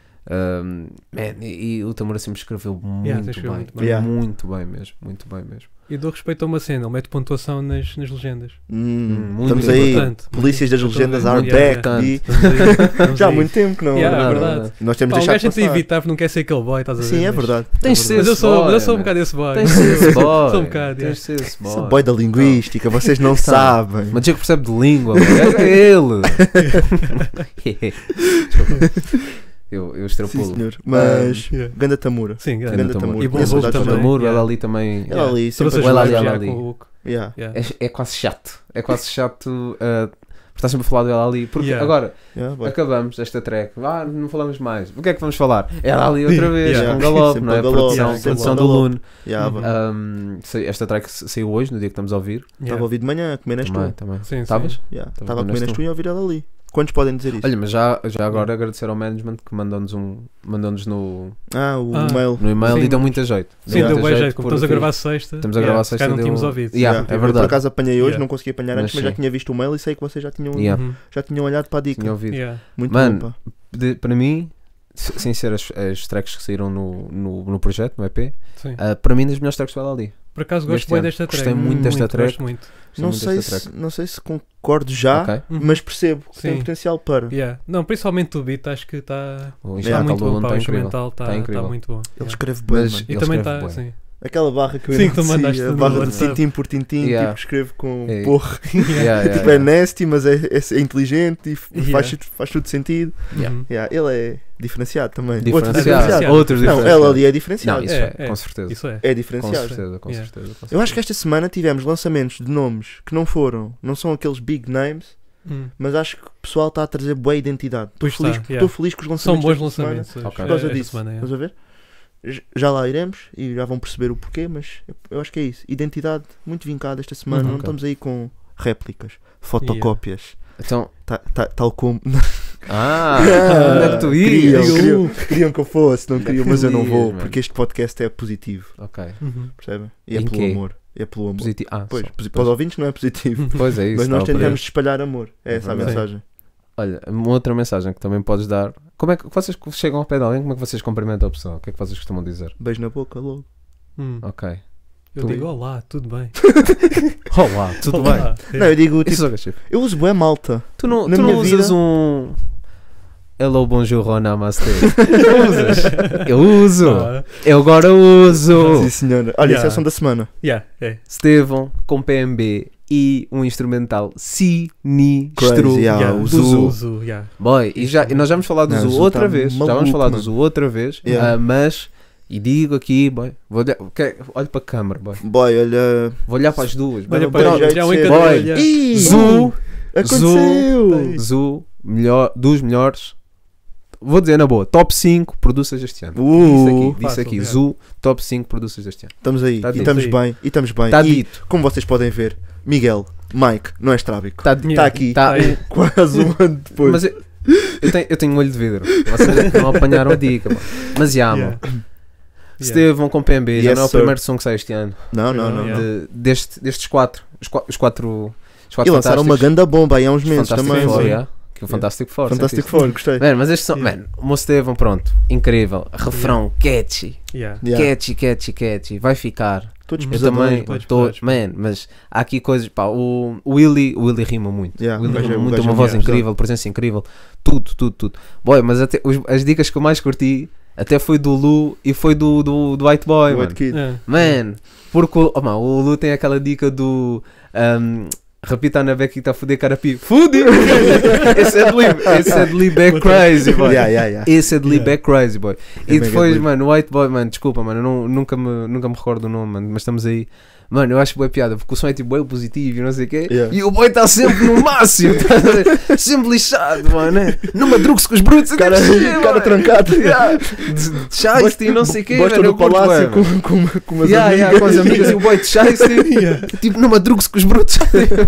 e o Tamura sempre escreveu muito escreveu bem. muito bem. Yeah. Muito bem mesmo. Muito bem mesmo. E dou respeito a uma cena, ele mete pontuação nas legendas. Muito Estamos aí. importante. Polícias das Eu tô a legendas ver. are Yeah, back. yeah. B. Estamos aí, estamos Já há aí. muito tempo que não. Yeah, não, é não, verdade. não. Nós temos Pá, o deixado gajo tenta passar. evitar porque não quer ser aquele boy, estás a ver? Sim, é mas- verdade. Tens de é ser Mas verdade. eu sou boy, um man. bocado esse boy. Tens de ser esse boy. Sou um bocado, Tens de ser esse boy. Sou boy da linguística, vocês não sabem. Mas diga que percebe de língua, mano. É ele. Desculpa. Eu extrapulo. Sim, senhor. Mas. Yeah. Ganda Tamura. Sim, grande. Ganda Tamura. Tamura. E bom Conheço Hulk saudades também. dele. Tamura, Yeah. ela ali também. Ela ali, Trouxe sempre as Ela ali, vibes ela já ali. com o Hulk. Yeah. Yeah. É quase chato. É quase chato. Porque está sempre a falar dela ali. Porque Yeah. agora Yeah, boy. acabamos esta track. Não falamos mais. O que é que vamos falar? Ela ali outra vez, Yeah. com galope, Sempre não é? com galope, Produção, yeah, produção sempre do com galope. Lune. Yeah, boy. Esta track saiu hoje, no dia que estamos a ouvir. Estava a ouvir de manhã, a comer neste Também, tu. também. Sim, sim. Estavas? Yeah, Tava Estava a com comer neste neste tu e a ouvir ela ali. Quantos podem dizer isso? Olha, mas já agora agradecer ao management que mandou-nos no O mail. e-mail Sim. e deu muita jeito. Sim, deu muito bem jeito. Como estamos a porque- gravar sexta. Estamos a gravar se calhar sexta, não tínhamos deu- ouvido. Yeah, Yeah, é eu verdade. por acaso apanhei hoje, Yeah. não consegui apanhar Mas antes, mas já sim. tinha visto o mail e sei que vocês já tinham, Yeah. Uhum. já tinham olhado para a dica. Tinha ouvido. Yeah. Muito Mano, bom, pá. Para mim, sem ser as tracks que saíram no projeto, no EP, Sim. para mim, das melhores tracks do ali. Por acaso gosto Deste bem ano. desta track. Gostei muito desta track. Gosto muito. Não sei se concordo já, Ok. Uhum. mas percebo que tem Sim. potencial para. Yeah. Não, principalmente o beat, acho que está O Yeah. instrumental muito do bom. Aluno Pá, o está incrível. instrumental Tá está incrível. muito bom. Ele Yeah. escreve bem, Mas- mano. E Ele também escreve está, bué. sim. Aquela barra que eu Sim, ainda que tu mandaste dizia, a no barra de WhatsApp. tintim por tintim, Yeah. tipo, escrevo com É. porra. Yeah, Tipo, é nasty, mas é inteligente e Yeah. faz tudo sentido. Yeah. Uhum. Yeah, ele é diferenciado também. Diferenciado. diferenciado. Outros Não, diferenciados. ela ali é diferenciado. Não, isso É, é, é. com certeza. Isso é. É Com diferenciado. certeza, com Yeah. certeza. com Eu acho que certeza. esta semana tivemos lançamentos de nomes que não são aqueles big names, mas acho que o pessoal está a trazer boa identidade. Pois Estou está, feliz com os São lançamentos. bons desta semana. lançamentos. hoje, Ok. Por causa esta disso. semana, Estás a ver? Já lá iremos e já vão perceber o porquê, mas eu acho que é isso. Identidade muito vincada esta semana. Uhum. Não estamos aí com réplicas, fotocópias, Então, tal como. onde é que tu ias? Queriam que eu fosse, não Onde é queriam, que mas tu eu não ias, vou, mano? porque este podcast é positivo, Ok. Uhum. percebem? E é Em pelo quê? amor. É pelo amor. Positivo. Pois, só. para os ouvintes não é positivo, Pois é isso. mas nós estava a tentamos espalhar amor. É É essa a verdade. mensagem. Olha, uma outra mensagem que também podes dar. Como é que vocês chegam ao pé de alguém? Como é que vocês cumprimentam a pessoa? O que é que vocês costumam dizer? Beijo na boca logo. Ok. Eu digo olá, tudo bem. Olá, tudo Olá. bem? Não, eu digo, tipo, Isso é chip. eu uso bué malta. Tu não, Na tu não minha usas vida- um. Hello, bonjour, namaste. Não usas? Eu uso. Ah, Eu agora uso. Sim, senhora. Olha, esse é o Yeah. som da semana. yeah, é. Estevão com PMB e um instrumental sinistro. Crazy, yeah, Yeah, o do Zu. Zu. Yeah. Boy, e nós já vamos falar do Não, o Zu Zu outra tá vez. Já vamos maluco, falar do mano. Zu outra vez. Yeah. Mas, e digo aqui, boy, olho para a câmara, boy. Boy, olha. Vou olhar para as duas. boy. Olha Boy, para jeito já um de em ser. cada Boy. olhar. Ih, Zu. aconteceu! Zu, dos melhores. Vou dizer na boa, top 5 produções deste ano. Disse fácil, aqui, yeah. Zu, top 5 produções deste ano. Estamos aí, Tá e dito. estamos Aí. bem, e estamos bem. Está E, dito. como vocês podem ver, Miguel, Mike, não é estrábico. Está Yeah. Está aqui, Tá, Aí. quase um ano depois. mas eu tenho um olho de vidro. Vocês não apanharam a dica, mano. Mas já, Yeah. mano. Estevão com PMB, já Yes, não é o sir. primeiro som que sai este ano. Não, não, não. Yeah. não. Destes quatro. Os quatro E lançaram uma ganda bomba aí há uns meses Fantastic também. Four, sim. yeah. Que o Fantastic Four. Fantastic sentiste? Four, gostei. Mano, mas este som, Yeah. mano, o meu Estevão, pronto, incrível. Refrão, catchy, Yeah. Yeah. catchy, vai ficar. Todos Eu Eu pesadões, também, mano. Todos tô, pesados. man, mas há aqui coisas, pá, o Willy rima muito. Yeah, O Willy o gajo rima é- o muito, gajo uma é voz muito incrível, presença incrível, tudo. Boy, mas até as dicas que eu mais curti até foi do Lu e foi do White Boy, mano. White Kid. É. Man, porque o Lu tem aquela dica do repita na beca que está a foder carapi. Fude! Esse é de Lee Back Crazy, boy. Yeah. Esse é de Lee Yeah. Back Crazy, boy. É E mega depois, doido. mano, o White Boy, mano, desculpa, mano, eu nunca me recordo o nome, mano, mas estamos aí. Mano, eu acho boa piada, porque o som é tipo bem positivo e não sei o quê. Yeah. E o boy está sempre no máximo, tá a ver? Sempre lixado, mano. Né? Não madrugue-se com os brutos, Cara, cara trancado. De Shiesty e não sei o quê. Bosta mano, no eu curto palácio bué, mano. com umas Com as amigas e o boy de Shiesty. Tipo, não madrugue-se com os brutos.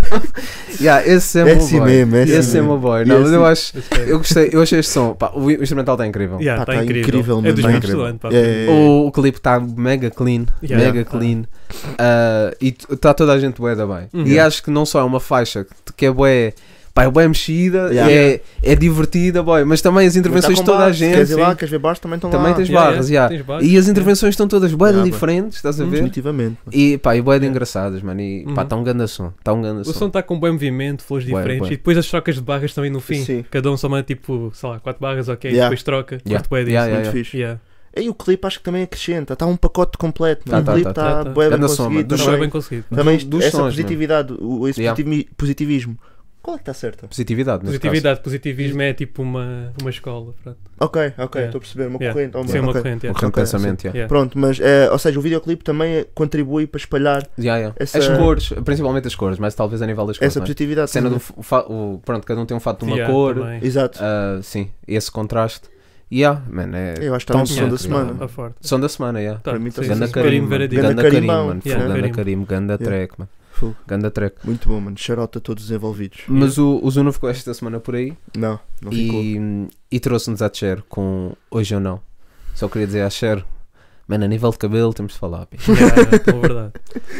Esse é o É meu assim boy. mesmo, é assim Esse é o mesmo. meu boy. E Não, é mas eu assim. acho. Eu achei este som. Pá, o instrumental está incrível. Yeah, Pá, tá tá incrível. incrível É mesmo, dos tá melhores incrível. do ano, pá. É. O clipe está mega clean. Yeah. Mega clean. E está toda a gente bué da bem. Uhum. E acho que não só é uma faixa que é bué. Pá, é bué mexida, Yeah. é divertida, boy, mas também as intervenções de Tá com toda a bars, gente. Queres ir lá, sim. queres ver bares, também estão Também lá. tens Yeah, barras, yeah. yeah. Tens barras, E as intervenções estão todas bué Yeah, diferentes, estás a ver? Definitivamente. E pá, e bué de Yeah. engraçadas, mano. E pá, Uhum. está um grande som. Está um grande O som som. está com um bom movimento, flores Bué, diferentes bué. e depois as trocas de barras também no fim. Sim. Cada um só manda tipo, sei lá, 4 barras, ok, Yeah. depois troca. Yeah. Curto bué disso. Yeah, Muito yeah. fixe. Yeah. E o clipe acho que também acrescenta. Está um pacote completo. Tá, O tá, clipe tá, está tá. bué bem Ganda som, mano. conseguido. Dos Não é Também, bem conseguido. também dos essa sons, positividade, esse Yeah. positivismo. Qual é que está certa? Positividade, nesse Positividade, positivismo é tipo uma escola. Pronto. Ok, Yeah. estou a perceber. Uma Yeah. corrente. Sim, uma ok. corrente. caso. O Yeah. grande pensamento, yeah. Yeah. Pronto, mas ou seja, o videoclipe também contribui para espalhar Yeah. Essa- As cores, principalmente as cores, mas talvez a nível das cores. essa não é? positividade. A cena também. pronto, cada um tem um fato de uma Yeah, cor. também. Exato. Sim, esse contraste. Yeah, man, Eu acho que está tão no som da incrível. semana. Tá forte. Som da semana, yeah. Tá, Para mim tá sim, Ganda sim. carimbo, Carimbo mano. veredito. Ganda Ganda carimbo, carimbão. mano. Yeah, Ganda carimbo. carimbo, ganda Yeah. track, mano. Fogo. Ganda track. Muito bom, mano. Shout a todos os envolvidos. Mas o Zuno ficou esta semana por aí Não ficou. e trouxe-nos a Cher com Hoje ou Não. Só queria dizer a Cher, mano, a nível de cabelo temos de falar. Pi. Yeah, pela verdade.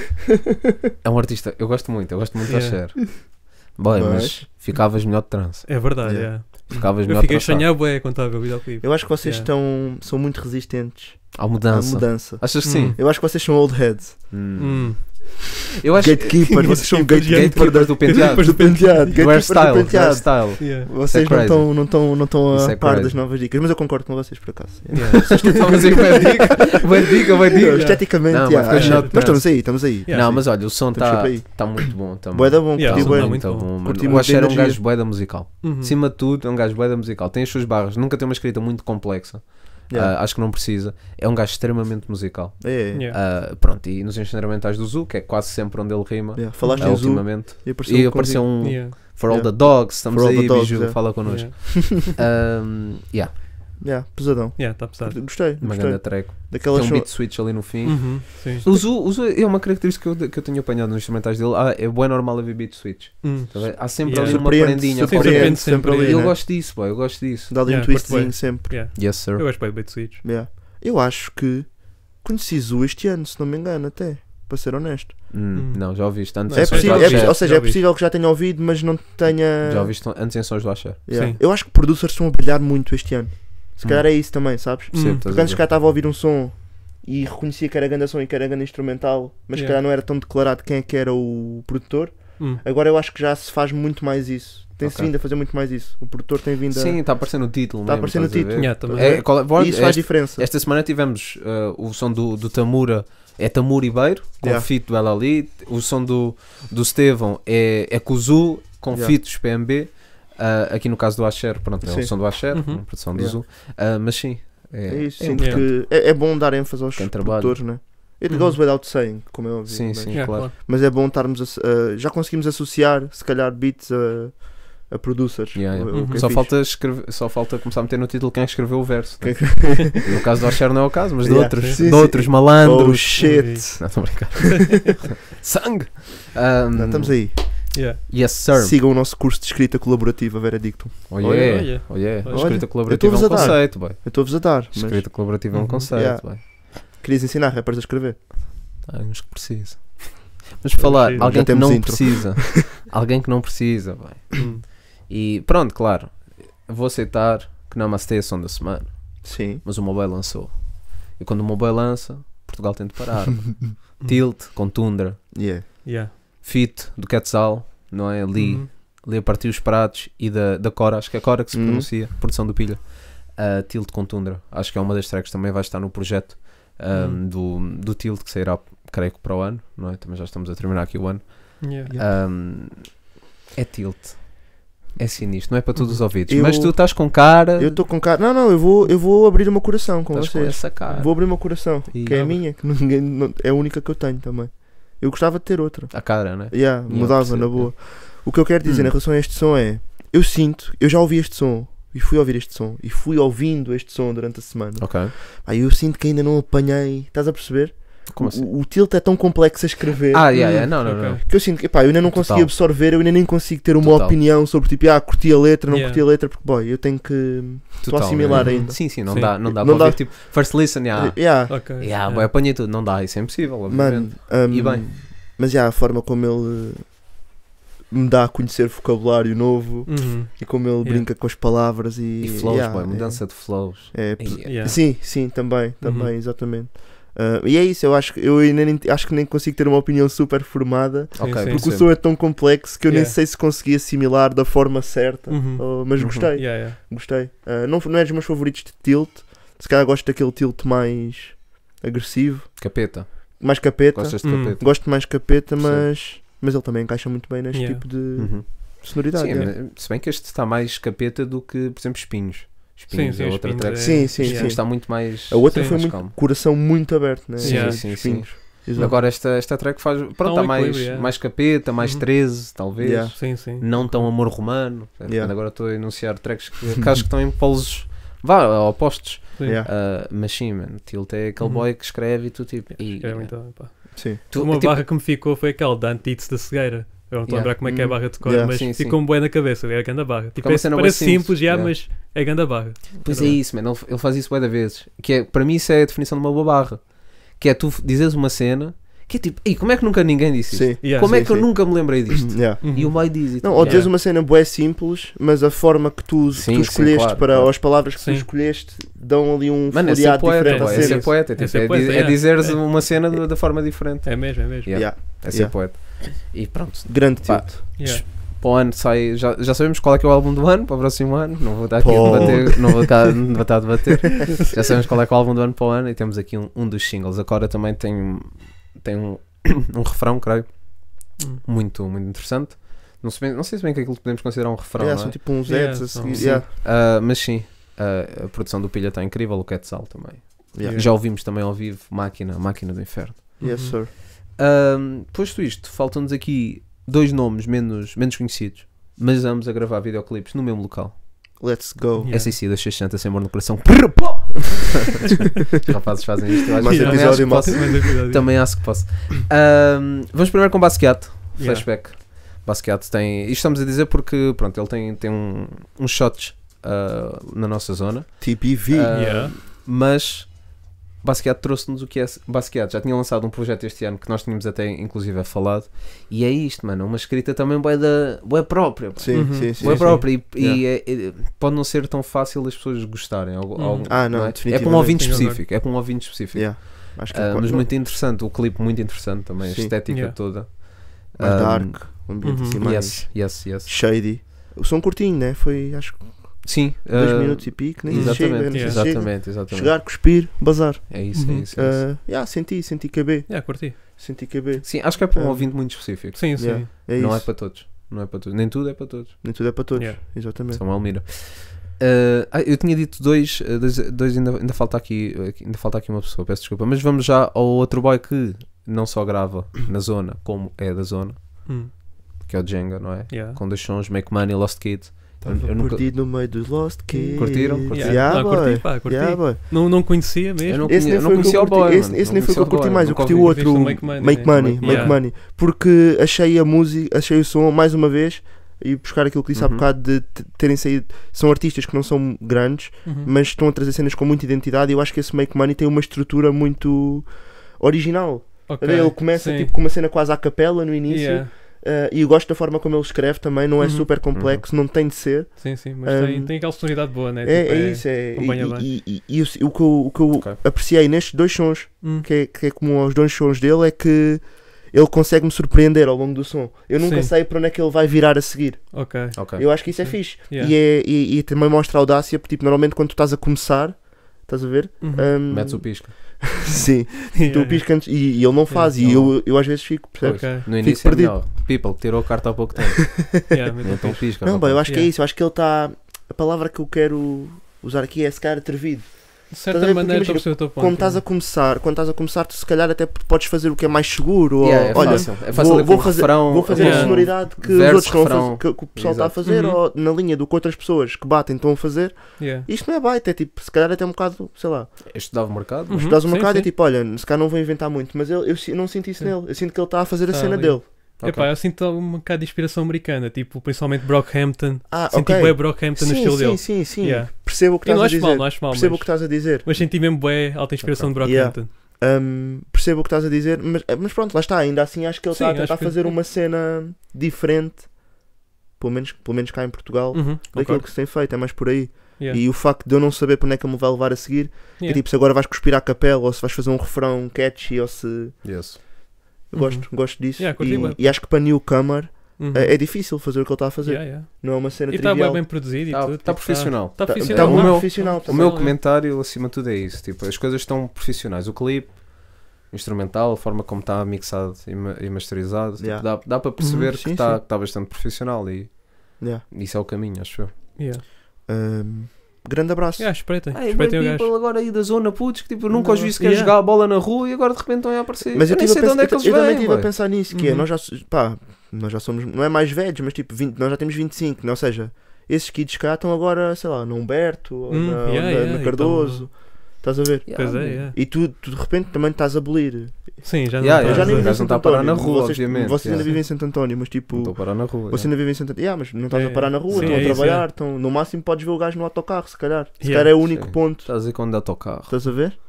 É um artista, eu gosto muito da Yeah. Cher. Boy, mas Mas- ficavas melhor de trance. É verdade, Yeah. yeah. Ficavas Eu melhor fiquei a traçado. sonhar bué quando estava a ver o videoclipe. Eu acho que vocês Yeah. são muito resistentes À à mudança. mudança. Achas que sim? Eu acho que vocês são old heads. Hum. Eu acho Gatekeeper, vocês são gatekeepers gatekeeper do penteado. do penteado. Do Gatekeeper do hairstyle. penteado. Hairstyle. Yeah. Vocês Isso é não estão Isso a é par crazy. das novas dicas, mas eu concordo com vocês por acaso. Yeah. Estamos aí, boa dica. Esteticamente, Não, yeah, mas acho- mas estamos aí. Yeah, Não, sim. mas olha, o som Estamos está sempre aí. muito bom também. Bué da bom, Yeah, curti o som bué. tá Muito muito bom, mano. Curti O muito Asher é um energia. gajo bué da musical. Uhum. Acima de tudo, é um gajo bué da musical. Tem as suas barras, nunca tem uma escrita muito complexa. Yeah. Acho que não precisa. É um gajo extremamente musical. É. Yeah. Pronto, e nos instrumentais do Zu, que é quase sempre onde ele rima, Yeah. Falaste em Zu ultimamente. e E apareceu um Yeah. For All Yeah. the Dogs, estamos For All aí, the Dogs, Biju, yeah. fala connosco. Yeah. Yeah, pesadão. Yeah, tá pesado. Gostei, uma gostei. grande track. Daquelas Tem um show- beat switch ali no fim. Uhum. Sim. O Zu é uma característica que eu tenho apanhado nos instrumentais dele. É bem normal haver beat switch. Tá a ver? Há sempre Yeah. ali uma Surpreende, prendinha. surpreende sempre E ali, eu né? gosto disso, boy, eu gosto disso. Dá ali um Yeah, curto twistzinho bué. sempre. Yeah. Yes, sir. Eu gosto bem do Bait Switch. Yeah. Eu acho que conheci Zu este ano, se não me engano, até. Para ser honesto. Não, já ouviste antes Não, em É sons possível, do Asher. ou seja, Já é vi. possível que já tenha ouvido, mas não tenha. Já ouviste antes em sons do Asher. Yeah. Sim. Eu acho que producers estão a brilhar muito este ano. Se calhar é isso também, sabes? Percebo, estás Porque a antes dizer. cá estava a ouvir um som e reconhecia que era grande som e que era grande instrumental, mas se Yeah. calhar não era tão declarado quem é que era o produtor. Agora eu acho que já se faz muito mais isso. Tem-se Ok. vindo a fazer muito mais isso. O produtor tem vindo a. Sim, está aparecendo o título. Tá mesmo, aparecendo o estás a ver? título. Yeah, também. E isso faz diferença. Esta semana tivemos o som do Tamura, é Tamura Ibeiro, com Yeah. feat do Ela Ali. O som do Estevão é Kuzu, com Yeah. feat dos PMB. Aqui no caso do Asher, pronto, é o Sim. som do Asher, Uhum. a produção do Yeah. Zu. Mas sim, É isso, é sim, importante. porque é bom dar ênfase aos Quem trabalha. produtores, né? It Uhum. goes without saying, como é óbvio. Sim, mas, sim. Yeah, claro. claro. mas é bom estarmos já conseguimos associar, se calhar, beats a producers. Yeah, yeah. O que é Só, fixe. só falta começar a meter no título quem escreveu o verso. né? Quem- No caso do Asher não é o caso, mas de Yeah. outros, Sim, de sim. outros Oh malandros. shit! Não, estou a brincar. Sangue! Não, estamos aí. Yeah. Yes, sir. Sigam o nosso curso de escrita colaborativa, Veredictum. Oh yeah, Olha. oh yeah. Olha. Escrita Eu colaborativa é um estou-vos a dar. conceito, boy. Eu estou-vos a dar, mas Escrita colaborativa é um Uhum. conceito, Yeah. boy. querias ensinar rappers a escrever. Uns que precisa. Mas falar, preciso. alguém Já que temos não intro. precisa. Alguém que não precisa, boy. Hum. E pronto, claro. Vou aceitar que Namaste é a som da semana. Sim. Mas o Mobile lançou. E quando o Mobile lança, Portugal tem de parar. Tilt com Tundra. Yeah. Yeah. Fit do Quetzal, não é? Ali. Uhum. Ali a partir dos pratos e da Cora, acho que é Cora que se Uhum. pronuncia, produção do Pilha. Tilt com Tundra, acho que é uma das tracks que também vai estar no projeto do Tilt, que sairá, creio que para o ano, não é? Também já estamos a terminar aqui o ano. Yeah. É Tilt, é sinistro, não é para todos os ouvidos, Eu- mas tu estás com cara, Eu estou com cara. Não, eu vou abrir o meu coração com estás com vocês. essa cara, Vou abrir o meu coração, E- que é a minha, que ninguém, é a única que eu tenho também. Eu gostava de ter outra. a cara, né? Yeah, mudava, percebo, na boa. O que eu quero dizer em relação a este som é: eu já ouvi este som, e fui ouvir este som, e fui ouvindo este som durante a semana. Ok, Aí eu sinto que ainda não apanhei. Estás a perceber? como assim? O tilt é tão complexo a escrever Não, ok. que eu sinto que pá, eu ainda não Total. consegui absorver, eu ainda nem consigo ter uma Total. opinião sobre tipo, curti a letra, não Yeah. curti a letra, porque boy, eu tenho que. Estou a Total, assimilar né? ainda. Sim, não Sim. dá Não para dá. ouvir tipo, first listen, Yeah. Ok. boy, apanhei tudo, não dá, isso é impossível, obviamente. Mano, E bem. mas a forma como ele me dá a conhecer vocabulário novo Uhum. e como ele Yeah. brinca com as palavras E flows, yeah, boy, mudança de flows. é, Yeah. Sim, também, Uhum. exatamente. E é isso, eu ainda acho que nem consigo ter uma opinião super formada Sim, Ok, sim. porque o percebo. som é tão complexo que eu nem Yeah. sei se consegui assimilar da forma certa. Uhum. Mas Uhum. gostei, Yeah. gostei. Não é dos meus favoritos de tilt, se calhar gosto daquele tilt mais agressivo, Capeta. mais capeta. Gostas de Hum. capeta? Gosto mais capeta, Percebo. mas ele também encaixa muito bem neste Yeah. tipo de Uhum. sonoridade. Sim, yeah. se bem que este está mais capeta do que, por exemplo, Espinhos. Espinhos Sim, é sim, outra Espinhos track. é- Sim, Espinhos está muito mais. A outra Sim. foi mais muito calmo. coração muito aberto, né? Sim, sim, Espinhos. Exato. Agora esta track faz. Pronto, um está mais, equilíbrio, yeah. mais capeta, mais Uhum. 13, talvez. Yeah. Sim, sim. Não tão amor romano. Yeah. Agora estou a enunciar tracks que acho que estão em polos opostos. Sim. Yeah. Mas sim, mano. Tilt é aquele Uhum. boy que escreve e tu tipo. É muito, pá. Sim. Uma tipo, barra que me ficou foi aquela da Antítese da cegueira. Eu não estou a Yeah. lembrar como é que é a barra de cor, Yeah. mas Sim, sim. ficou-me bem na cabeça. É a grande barra. Tipo, é uma é, cena bué parece simples, simples, já, yeah. mas é grande barra. Pois é isso, mano. Ele faz isso bué da vezes. Que é, para mim isso é a definição de uma boa barra. Que é tu dizes uma cena Que é tipo, ei, como é que nunca ninguém disse isto? Sim. Yeah, Como é sim, que eu sim. nunca me lembrei disto? Yeah. Uhum. E o Mai diz. Não, ou dizes Yeah. uma cena bué simples, mas a forma que tu Sim, sim, escolheste claro, para claro. as palavras que tu Sim. escolheste dão ali um Mano, é ser floreado poeta, diferente à é cena. ser poeta. Tipo, É ser é poeta, dizer- é yeah. dizeres É. uma cena da forma diferente. É mesmo, é mesmo. Yeah. Yeah. É ser Yeah. poeta. E pronto. Grande Pá. tilt. Yeah. Para o ano sai. Já sabemos qual é que é o álbum do ano para o próximo ano. Não vou estar aqui Pô. a debater. Não vou estar a debater. Já sabemos qual é que é o álbum do ano para o ano. E temos aqui um dos singles. A Cora também tem um refrão, creio. Muito interessante. Não sei se bem que aquilo podemos considerar um refrão. Yeah, Não são é? tipo uns Yeah, ads a são- seguir. sim. Yeah. Mas sim. A produção do Pilha está incrível. O Quetzal também. Yeah. Já ouvimos também ao vivo Máquina do Inferno. Yes, sir. Posto isto, faltam-nos aqui 2 nomes menos conhecidos, mas ambos a gravar videoclipes no mesmo local. Let's go. Yeah. SAC das 600 sem amor no coração. Os rapazes fazem isto. Eu acho Mais que também episódio, acho que malta. posso. Mas é cuidado. Também acho que posso. Vamos primeiro com Basquiat. Yeah. Flashback. Basquiat tem. Isto estamos a dizer porque pronto, ele tem uns shots na nossa zona. TPV. Yeah. Mas Basquiat trouxe-nos o que é. Basquiat já tinha lançado um projeto este ano que nós tínhamos até inclusive falado. E é isto, mano. Uma escrita também bué própria. Pá. Sim, Uhum. sim, sim. Bué sim. própria. E Yeah. pode não ser tão fácil as pessoas gostarem. Ah, não, é? É para um definitivamente. ouvinte Sim, específico. É para um ouvinte específico. Yeah. Acho que Mas muito interessante. O clipe muito interessante também. A Sim. estética Yeah. toda. mais Um, dark, um ambiente uhum. assim mais Yes. shady. O som curtinho, né? Foi acho que Sim. 2 minutos e pico, nem chega, Exatamente. não sei se Yeah. chega. Exatamente. Chegar, cuspir, bazar. É isso. Uhum. Senti KB. Yeah, curti. Senti KB. Sim, acho que é para um Ah. ouvinte muito específico. Sim, sim. Yeah. É Não é isso. para todos. Não é para todos. Nem tudo é para todos. Nem tudo é para todos. Yeah. Exatamente. São Almira. Eu tinha dito dois ainda falta aqui uma pessoa, peço desculpa, mas vamos já ao outro boy que não só grava na zona, como é da zona, Hum. que é o Jenga, não é? Yeah. Com dois sons, Make Money, Lost Kid. Eu nunca... Perdido no meio dos Lost Kids. Curtiram? Yeah. Yeah, Curti, boy. pá, curti. Yeah, boy. Não conhecia mesmo. Eu não Esse nem não foi o que conhecia eu o boy, curti. mano. Esse Não nem foi o que eu conhecia curti boy, mais. Eu nunca curti o ouvi. outro, Viste o Make Money, Make né? Money. Make Make Money. Money. Porque achei a música, achei o som mais uma vez. E buscar aquilo que disse há Uhum. bocado de terem saído. São artistas que não são grandes, Uhum. mas estão a trazer cenas com muita identidade. E eu acho que esse Make Money tem uma estrutura muito original. Ok, Ele começa sim. tipo com uma cena quase à capela no início. Yeah. E eu gosto da forma como ele escreve também. Não é Uhum. super complexo, não tem de ser. Sim, mas Um, tem aquela sonoridade boa, né? É, Tipo, é isso. É, acompanha bem. e o que eu Ok. apreciei nestes dois sons, Hum. que é comum aos dois sons dele, é que ele consegue me surpreender ao longo do som. Eu nunca Sim. sei para onde é que ele vai virar a seguir. Ok. Ok. Eu acho que isso é Sim. fixe. Yeah. E também mostra audácia, porque tipo, normalmente quando tu estás a começar, estás a ver? Uhum. Metes o pisca. Sim, Yeah, tu piscas antes e ele não faz. Yeah. E eu às vezes fico, percebes? Ok. No início é perdido. melhor. People, que tirou a carta há pouco tempo. Yeah, muito Então fixe. pisca. Não, rapaz. bem, eu acho que é Yeah. isso. Eu acho que ele está. A palavra que eu quero usar aqui é se calhar atrevido. De Estás a certa ver? maneira, Porque estou a perceber o teu ponto. Quando estás a começar, tu se calhar até podes fazer o que é mais seguro. Yeah, ou, é olha, fácil. É fácil vou com fazer, refrão, vou fazer Yeah. a sonoridade que os verso, outros estão a refrão. fazer, que o pessoal está a Exato. fazer, Uhum. ou na linha do que outras pessoas que batem estão a fazer. Yeah. Isto não é baita, é tipo, se calhar até um bocado, sei lá, Estudava o mercado. Uhum. estás um sim, bocado e é sim. tipo, olha, se calhar não vou inventar muito, mas eu não sinto isso Sim. nele. Eu sinto que ele está a fazer a Tá cena ali. dele. Epá, eu sinto um bocado de inspiração americana, tipo, principalmente Brockhampton. Ah, Senti ok. bué Brockhampton no estilo dele. Sim. Yeah. Percebo o que E não estás a acho mal, dizer. não acho mal, Percebo o mas, que estás a dizer. mas senti mesmo bué alta inspiração de Yeah. Brockhampton. Percebo o que estás a dizer, mas pronto, lá está. Ainda assim acho que ele Sim, está a acho tentar que- fazer uma cena diferente, pelo menos cá em Portugal, Uhum, daquilo concordo. que se tem feito. É mais por aí. Yeah. E o facto de eu não saber para onde é que ele me vai levar a seguir, que é Yeah. tipo, se agora vais cuspir à capela ou se vais fazer um refrão catchy ou se. Yes. Eu Uhum. gosto disso. Yeah, curti bué. E acho que para newcomer Uhum. é difícil fazer o que ele está a fazer. Yeah. Não é uma cena E está trivial. bem produzido e tudo. Está profissional. Está Tá profissional. o muito meu- profissional. O também. meu é. comentário acima de tudo é isso. Tipo, as coisas estão profissionais. O clipe, o instrumental, a forma como está mixado e masterizado, tipo, Yeah. dá para perceber Uhum, que sim, está sim. bastante profissional e Yeah. isso é o caminho, acho eu. Yeah. Grande abraço. Yeah, espreitem. Ai, Espreitem o bem gajo. people agora aí da zona, putz, que tipo, eu nunca os vi sequer Yeah. jogar a bola na rua e agora de repente estão a aparecer. Mas eu nem tive sei de onde é que eles eu também vêm, estive a boy. pensar nisso, que é, Uhum. nós já somos, não é mais velhos, mas tipo, nós já temos 25, ou seja, esses kids cá estão agora, sei lá, no Humberto, ou na Cardoso, estás a ver? Yeah, Pois é, mano. yeah. E tu de repente também estás a abolir. Sim, já não Yeah, tá- Eu já nem os vivo em gajos não Santo tá a parar António. na rua, vocês, obviamente, Vocês ainda yeah. vivem em Santo António, mas tipo, Não estou a parar na rua. você ainda vive em Santo António. Mas não estás É, a parar na rua, sim, estão é a isso, trabalhar, no máximo podes ver o gajo no autocarro, se calhar. Se Yeah. calhar é o único Sim. ponto. Estás a dizer quando dá autocarro. Estás a ver?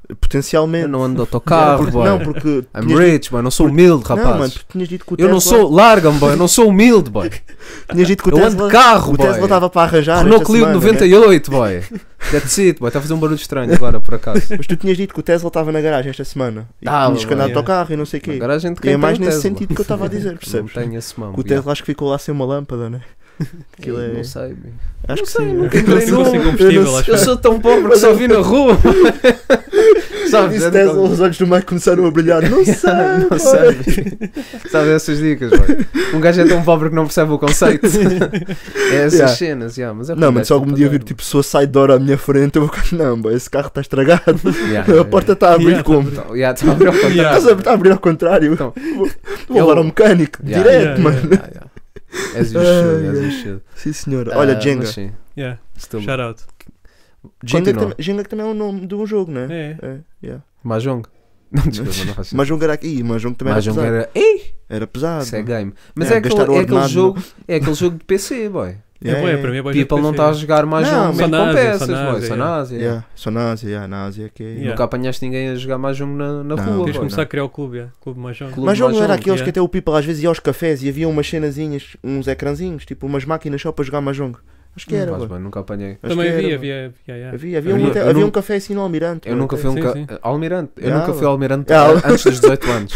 Potencialmente. Eu não ando de autocarro, boy. Não, porque. I'm rich, boy. Não sou humilde, Não, rapaz. mano, tu tinhas dito que o Eu Tesla. não sou. Larga-me, boy. Eu não sou humilde, boy. Tinhas dito que o Eu Tesla. ando de carro, O boy. Tesla estava para arranjar. Renault esta Clio semana, né? 98, boy. That's it, boy. Está a fazer um barulho estranho agora, por acaso. Mas tu tinhas dito que o Tesla estava na garagem esta semana. E Ah, tinhas que andar de yeah. autocarro e não sei o quê. Agora a gente E é mais tem nesse Tesla. sentido que eu estava a dizer, Não percebes? tenho esse mão. Que o Tesla acho que ficou lá sem uma lâmpada, né? Aquilo é. Não sei, bem. Acho não que sei, sim. nunca Ficou entrei ficou sem num. combustível, acho Eu que sou tão pobre que só vi na rua. Sabes? Disse Tesla, os olhos do Mike começaram a brilhar. Não sei, Não pô. sei. Sabe essas dicas, boy. Um gajo é tão pobre que não percebe o conceito. É essas Yeah. cenas, yeah, mas é Não, mas porque se algum é dia vir pagar, tipo Suicide Door à minha frente, eu vou ficar, não, boy, esse carro está estragado. Yeah, A porta está a abrir Yeah, como? Então, yeah, está a abrir ao Yeah. contrário. Está a abrir ao contrário. Então, Vou levar ao mecânico, Yeah, direto, yeah, mano. Yeah, yeah. As you should, as you should. Sim, senhora. Olha, Ah, Jenga. mas sim, Yeah. still- Shout out. Continua. Jenga que também é o nome de um jogo, né? É. Yeah. Mahjong. Não, desculpa, não faz sentido. Mahjong era aqui, Mahjong também Mahjong era pesado. era. Ei! Era pesado. Isso é mano. game. Mas É, é aquele ordenado, jogo. É aquele jogo de PC, boy. Yeah, É, yeah. para mim é bué People de não PC. está a jogar Mahjong Não, mesmo só com na peças, Ásia, boy. Só yeah. na Ásia. Yeah. Só na Ásia, yeah, na Ásia que é. Yeah. Nunca apanhaste ninguém a jogar Mahjong na Não. rua, Tens de boy. começar a criar o clube, yeah. Clube Mahjong. Clube Mahjong não era Mahjong, aqueles yeah. que até o People às vezes ia aos cafés e havia umas cenazinhas, uns ecrãzinhos, tipo umas máquinas só para jogar Mahjong. Acho que era, Faz boy. bem, nunca apanhei. Acho Também que era, havia, boy. havia, yeah. Havia Eu havia um nunca- café assim no Almirante. Eu boy, nunca até. fui Sim, sim. Almirante. Eu Yeah, nunca fui Almirante Yeah. antes dos 18 anos.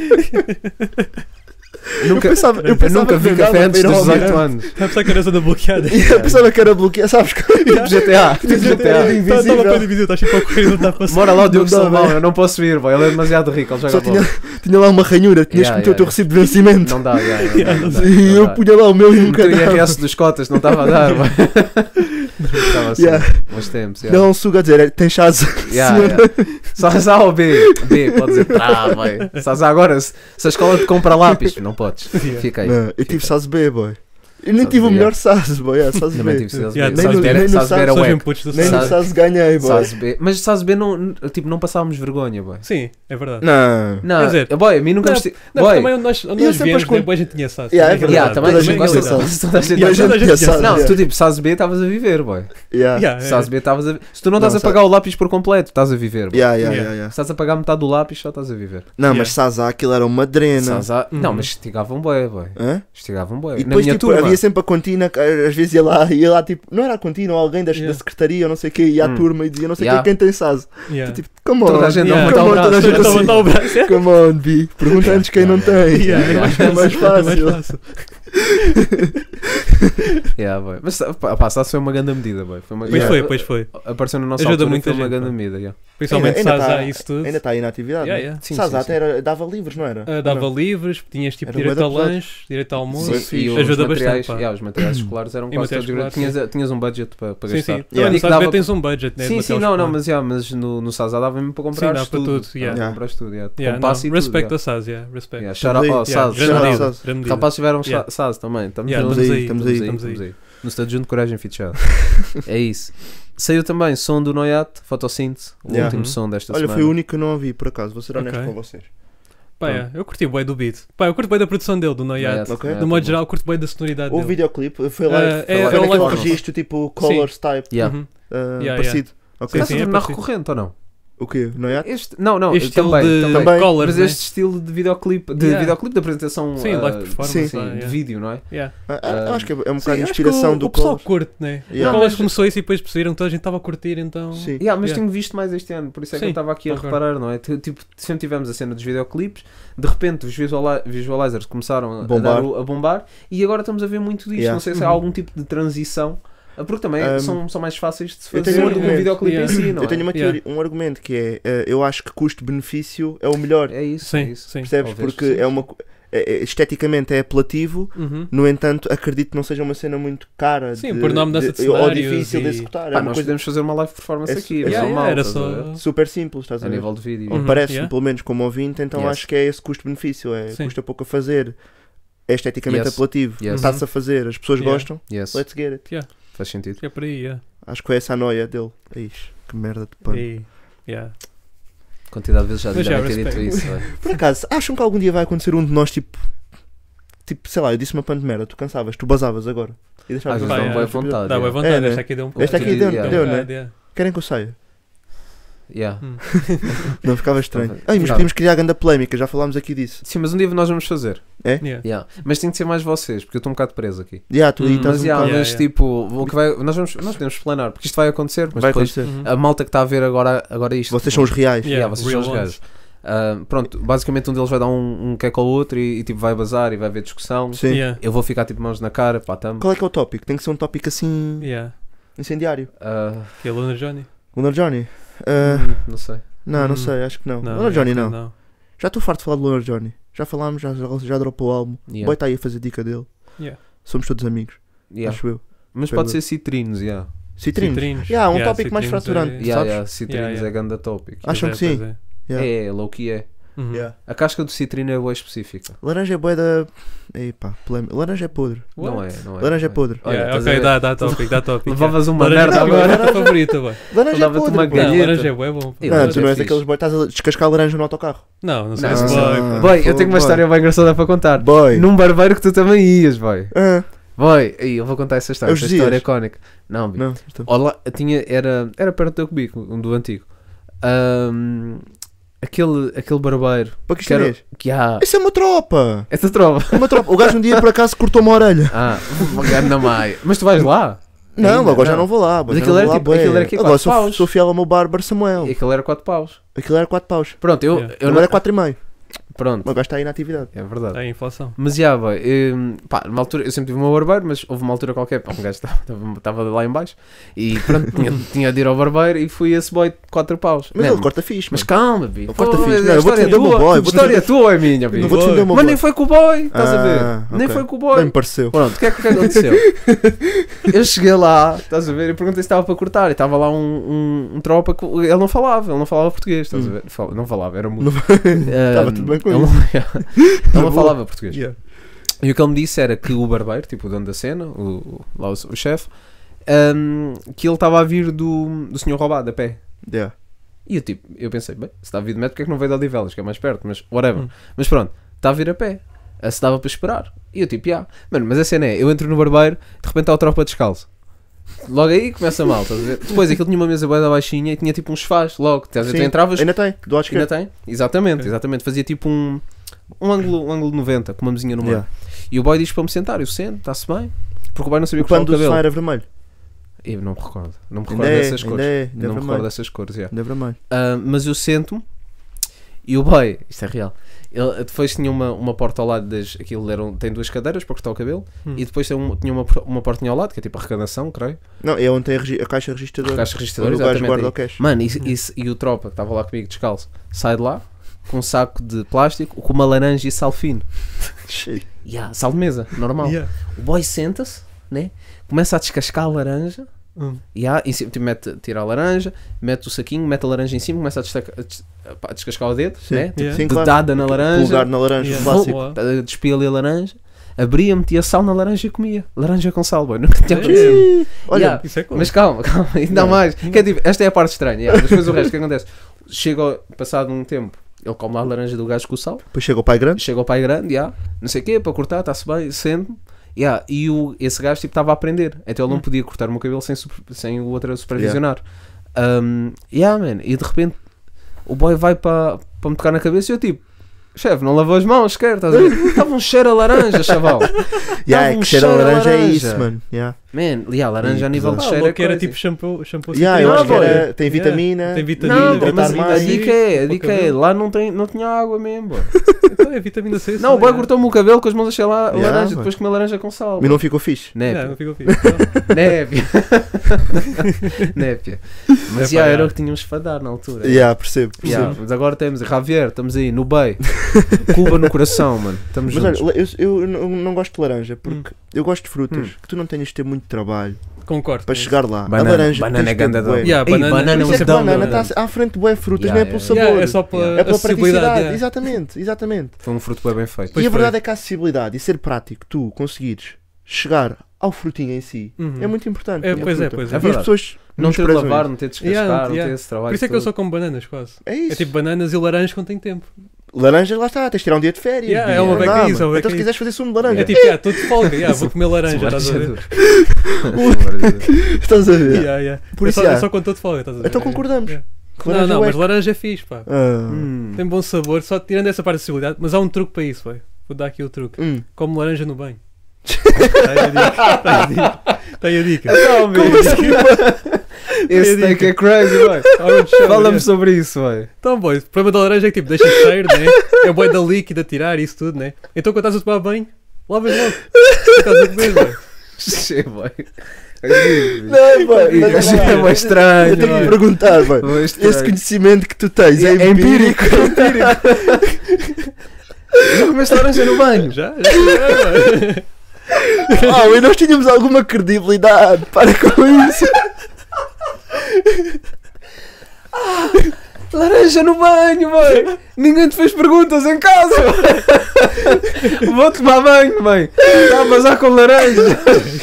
Eu pensava Eu nunca vi que café dava antes para ir dos ao 18 Almirante. anos. Está a pensar que era zona bloqueada. Eu pensava que era bloqueado, sabes? Tipo GTA. Tipo GTA. GTA. Invisível. Estava para dividir, estás sempre a correr, não dá a passar. Mora lá o Diogo Não dá, Salmão, velho. eu não posso ir, boy. Ele é demasiado rico, ele joga Só bola. tinha lá uma ranhura, tinhas que meter o teu recibo de vencimento. Não dá, não dá. E eu punha lá o meu e nunca O teu dava. IRS dos cotas não estava a dar, boy. Estava assim, Yeah. bons tempos. Não, um suga a dizer, tem chás. Yeah. Sazá ou B? B, pode dizer. Vai. Sazá agora, se a escola te compra lápis, não podes. Fica aí. Não, eu tive SAS B, boy. Eu nem SAS tive o B, melhor SAS, boy. SAS Também B. tive SAS B. Yeah, SAS B era- nem no SAS B era Só os wack. inputs do Nem no SAS. SAS ganhei, boy. SAS B. Mas SAS B não, tipo, não passávamos vergonha, boy. Sim, é verdade. Não. Não, Quer dizer, boy, a mim nunca Não, me esti- Não, boy, também onde nós sempre viemos, as con- depois a gente tinha SAS. Yeah, é Também yeah, verdade. também Toda a também gente gosta tinha de SAS. toda a gente E a gosta. gente toda a tinha gente SAS. Não, yeah. tu tipo, SAS B estavas a viver, boy. Yeah. Yeah, SAS B estavas a Se tu não estás Não, a pagar o lápis por completo, estás a viver, boy. Yeah, yeah, Yeah. yeah, yeah. Se estás a pagar metade do lápis, só estás a viver. Não, Yeah. mas SAS A, aquilo era uma drena. SAS A- Não, Uhum. mas estigavam bué, boy. Hã? Estigavam bué. E Na depois minha tipo, turma. havia sempre a contina, que às vezes ia lá tipo, não era a contina ou alguém da Yeah. secretaria ou não sei o que, ia à turma e dizia não sei Yeah. quem tem SAS. Yeah. Tipo, come on, Toda a gente Yeah. a come levantar o on, toda a braço. gente Então, assim, levantar o braço, yeah. come on, B, pergunta antes quem não tem. Yeah, É mais é mais fácil. Yeah, boy. Mas pá, SAS foi uma grande medida, boy. Foi uma... Pois Yeah. pois foi. Apareceu no nosso Ajuda altura muita foi uma gente, grande pá. medida, yeah. Principalmente Ainda SAS tá- A, isso tudo. Ainda está aí na atividade. Yeah, né? yeah. Sim, SAS sim, A sim. até dava livros, não era? Dava Não. livros, tinhas tipo Era direito bué a da pesado. lanche, direito a almoço. Sim, E os ajuda materiais, bastante, pá. yeah, os materiais escolares eram E quase materiais todos escolares, tinhas um budget para Sim, gastar. sim. Yeah. Também no E que SAS dava- B tens um budget, né? de Sim, material não, escolar. mas no SAS A dava-me para comprar dá para tudo, yeah. Para comprar tudo, yeah. Yeah, Com passe não, e tudo, respect yeah. a SAS, yeah, respect. Yeah, shout out ao Yeah, SAS. grande shout out medida, SAS. grande Os medida. rapazes tiveram Yeah. SAS também. Estamos Yeah, juntos. estamos aí, estamos aí. estamos aí. No Estado Junto, Coragem Fichado. É isso. Saiu também som do Noiat, Fotossíntese, o Yeah. último Uhum. som desta Olha, semana. foi o único que eu não ouvi, por acaso, vou ser honesto Ok. com vocês. Pá, yeah, eu curti bué do beat. Pá, eu curto bué da produção dele, do Noiat. Ok. De modo geral, curto bué da sonoridade O dele. videoclipe foi lá, É foi o naquele live registro tipo Colors type, Yeah. Uhum. parecido. Yeah. Ok. Estás Sim, a é tornar parecido. recorrente ou não? O quê? Não é? Não, Este estilo também, de também. Também. colors, Mas né? este estilo de videoclipe, de apresentação Sim, live performance, sim, lá, de yeah. vídeo, não é? Yeah. Eu acho que é um bocado Sim, de acho inspiração que o do pessoal Colors. curte, né? Yeah. O Não, Colors mas- começou isso e depois perceberam, toda a gente estava a curtir, então... Sim. Yeah, mas Yeah. tenho visto mais este ano, por isso é que Sim, eu estava aqui a concordo. reparar, não é? Tipo, sempre tivemos a cena dos videoclipes, de repente os visualizers começaram a, Bombar. a bombar e agora estamos a ver muito disto. Yeah. Não sei se há Uhum. algum tipo de transição, porque também são mais fáceis de se eu fazer tenho um do que um argumento. videoclipe Yeah. em si, não Eu tenho é? uma teoria, um argumento que é, eu acho que custo-benefício é o melhor, É isso, Sim, é isso. sim. percebes? Talvez Porque sim. é uma esteticamente é apelativo, Uhum. no entanto acredito que não seja uma cena muito cara Sim, por não mudança de ou cenários difícil de e- executar, é Pá, uma nós coisa podemos fazer uma live performance É aqui, su- mas Yeah, normal, era estás a só... ver? super simples, estás a A ver? nível de vídeo. Ou Uhum. parece-me, Yeah. pelo menos como ouvinte, então Yes. acho que é esse custo-benefício, Sim. custa pouco a fazer, é esteticamente Yes. apelativo, Yes. está-se a fazer, as pessoas Yeah. gostam, Yes, let's get it. faz sentido. É por aí, yeah. Acho que foi essa a noia dele. Ixi, que merda de pano. E- yeah. Quantidade de vezes já Mas devem já, ter dito respeito. isso. vai. Por acaso, acham que algum dia vai acontecer um de nós, tipo, sei lá, eu disse uma pano de merda, tu cansavas, tu basavas agora. E deixavas Às vezes Pá, dá yeah. boa vontade. Dá boa yeah. vontade, É, né? esta aqui deu um pouco. Esta aqui deu, Dá deu, vontade, né? yeah. Querem que eu saia? Yeah. Não ficava estranho. Ai, mas Ficava. podíamos criar grande polémica, já falámos aqui disso. Sim, mas um dia nós vamos fazer. Yeah. Yeah. Mas tem de ser mais vocês, porque eu estou um bocado preso aqui. Tu aí estás Mas um yeah, bocado... mas tipo, o que vai, nós podemos planear, porque isto vai acontecer, mas Vai depois acontecer. a malta que está a ver agora isto. Vocês são os reais. Yeah, vocês real são os ones. gajos. Pronto, basicamente um deles vai dar um queque ao outro e tipo vai bazar e vai haver discussão. Sim. Yeah. Eu vou ficar tipo mãos na cara, pá, tamo. Qual é que é o tópico? Tem que ser um tópico assim... Yeah. incendiário. Que é Lunar Johnny? Lunar Johnny? Não sei. Não sei, acho que não. Não, Lunar Johnny acho que não. Já estou farto de falar de Lunar Johnny. Já falámos, já dropou o álbum. O Yeah. boy está aí a fazer dica dele. Yeah. Somos todos amigos, Yeah. acho eu. Mas pode ser citrinos, yeah. Citrinos. Citrinos. Yeah, um tópico mais citrinos fraturante. Yeah, Sabes? yeah, citrinos Yeah. é ganda tópico. Acham Pois que sim? pois é. Yeah. É, low-key é. Uhum. Yeah. A casca do citrino é boa específica. Laranja é bué da... Epá, laranja é podre. What? Não é, não é. Laranja é não podre. Olha, Yeah, estás a ok, ver? dá tópico. Levavas uma Laranja merda é a minha agora. laranja favorita, boy. Laranja é Dava-te podre. uma pô. Não, galheta. laranja é bué bom. E Não, laranja tu não é és fixe. daqueles boy, estás a descascar laranja no autocarro. Não, não sou Não, esse não. boy. pá. Boy, eu tenho uma Boy. história bem engraçada para contar. Boy. Num barbeiro que tu também ias, boy. Ah, Boy, aí eu vou contar essa história. É os Essa história é dias. icónica. Não, bi. não. Então. Olá, era perto do teu cubico, um do antigo. Aquele barbeiro. Que era, Paquistanês. que há. Isso é uma tropa. Essa trova. É uma tropa. O gajo um dia por acaso cortou uma orelha. Uma ganda maia. Mas tu vais lá? Não, Ainda agora já não vou lá. Mas já aquilo não era vou lá, tipo- bué. aquilo era aqui Agora 4 paus. sou fiel ao meu barber Samuel. E aquilo era 4 paus. Aquilo era 4 paus. Pronto, eu Yeah. não. Agora é 4,5. Pronto, O meu gajo está aí na atividade. é verdade. É a inflação. Mas já, boy, pá, numa altura, eu sempre tive o meu barbeiro, mas houve uma altura qualquer, pá, um gajo estava lá em baixo e pronto, tinha de ir ao barbeiro e fui esse boy de 4 paus. Mas Não, ele corta fixe, mas mano. calma, bi. Ele corta Pô, fixe. a Não, eu vou história defender o meu tua- boy. A história tua é minha, bi. Eu vou defender o meu Mas boy. nem foi com o boy, estás a ver? Nem ok. foi com o Bem boy. me pareceu. Pronto, o que é que aconteceu? Eu cheguei lá, estás a ver, e perguntei se estava para cortar. E estava lá um tropa que ele não falava português, estás a ver? Não falava, era muito. Estava tudo bem com ele, isso. ele não falava português. Yeah. E o que ele me disse era que o barbeiro, tipo o dono da cena, lá o chefe, que ele estava a vir do senhor roubado a pé. Yeah. E eu pensei, bem, se está a vir de metro, porque é que não veio de Odivelas, que é mais perto, mas whatever. Mas pronto, está a vir a pé. Se dava para esperar. E eu mano, mas a cena é, eu entro no barbeiro, de repente está o tropa descalço. Logo aí começa mal, estás a ver? Depois aquilo tinha uma mesa bué da baixinha e tinha tipo um sofás, logo, tu Sim, entravas, ainda tem, do lado ainda esquerdo. tem? Exatamente, fazia tipo um ângulo 90, com uma mesinha no meio. Yeah. E o boy diz para me sentar, eu sento, está-se bem, porque o boy não sabia O cortar pano o do cabelo. sofá era vermelho. Eu não me recordo, Ainda é, dessas cores. ainda é Não me recordo vermelho. dessas cores, yeah. Ainda é vermelho. Mas eu sento-me e o boy, isto é real, ele depois tinha uma porta ao lado tem 2 cadeiras para cortar o cabelo e depois tinha uma portinha ao lado, que é tipo a arrecadação, creio. Não, é onde tem a caixa registradora. A caixa registradora, Onde o gajo exatamente guarda aí. o cash. Mano, e o tropa que estava lá comigo descalço sai de lá com um saco de plástico com uma laranja e sal fino. Sal de mesa, normal. Yeah. O boy senta-se, né? Começa a descascar a laranja. Em cima, tira a laranja, mete o saquinho, mete a laranja em cima, começa a descascar o dedo, Sim. né? Tipo, Yeah. Sim, claro. dedada na laranja, Pulgar na laranja, Yeah. clássico. Boa. despia ali a laranja, abria, metia sal na laranja e comia. Laranja com sal, boy. Nunca tinha É. acontecido. Olha, Yeah. Isso é cool. Mas calma, ainda há Não. mais. Que é tipo, esta é a parte estranha. Mas depois o resto, o que acontece? Passado um tempo, ele come lá a laranja do gajo com o sal. depois chega o pai grande. Chega ao pai grande, não sei o quê, para cortar, está-se bem, sente-me. E esse gajo tipo, estava a aprender. Então ele não podia cortar o meu cabelo sem o outro a supervisionar. Man, e de repente o boy vai para me tocar na cabeça e eu tipo, chefe, não lavou as mãos, quer? Estás a ver? Estava um cheiro a laranja, chaval. Yeah, um que cheiro a cheiro a laranja é laranja. isso, mano. Yeah. Man, laranja a nível de Ah, cheiro é que era crazy. tipo shampoo Yeah, eu acho que boy. era, tem vitamina. Tem vitamina. Não, hidratar mas a mais. dica é, lá não tinha água mesmo, boy. Então é vitamina C. Não, o boy cortou-me o cabelo com as mãos a cheirar Yeah, laranja, boy. depois comeu laranja com sal. Mas não ficou fixe. Népia. Não ficou fixe. Népia. Népia. Mas Epá, era já. o que tínhamos para dar na altura. Yeah, percebo. Mas agora temos Javier, estamos aí no Bay. Cuba no coração, mano. Estamos Mas juntos. olha, eu não gosto de laranja porque eu gosto de frutas que tu não tenhas de ter muito trabalho Concordo. para chegar lá. Banana. A laranja Banana tens é de ter ganda bué. dom. Yeah, Ei, banana- banana é Por um isso é que dom, banana mano. está à frente de bué frutas, Yeah, não é pelo yeah, sabor. Yeah, é só pela É pela acessibilidade. praticidade. Yeah. Exatamente. Foi um fruto bem feito. Pois E a foi. verdade é que a acessibilidade e ser prático, tu conseguires chegar ao frutinho em si, Uhum. é muito importante. É, a pois é, fruta. pois é. E as verdade. pessoas Não ter de desprezam lavar, isso. não ter de descascar, Yeah, não yeah. ter esse trabalho. Por isso é que eu todo. só como bananas quase. É isso. É tipo bananas e laranja quando tenho tempo. Laranja, lá está, tens de tirar um dia de férias. Yeah, Bia, é uma não beca dá, isso, é mano. uma beca Então se isso. quiseres fazer sumo de laranja, É tipo, estou de folga, vou comer laranja, estás a ver? estás a ver? Yeah, yeah. Por É isso, só- é yeah. só quando estou de folga, estás a ver? Então concordamos. Yeah. Não, é mas laranja é fixe, pá. Ah. Tem bom sabor, só tirando essa parte da acessibilidade. Mas há um truque para isso, velho. Vou dar aqui o truque. Come laranja no banho. Tem a dica. Como assim? Esse take é crazy, boy. Fala-me sobre isso, boy. Então, boy, o problema da laranja é que tipo, deixa cheiro, né? É bué da líquida, tirar isso tudo, né? Então quando estás a tomar banho, lavas logo. Estás a comer, boy. Che, boy. Não, boy, mas É mais estranho. eu tenho que boy. perguntar, boy. Boy, estranho. Esse conhecimento que tu tens é É empírico. Já comeste laranja no banho? Já, boy. E nós tínhamos alguma credibilidade. Para com isso. Laranja no banho, boy. Ninguém te fez perguntas em casa. Boy. Vou tomar banho, mãe. Está a vazar com laranja.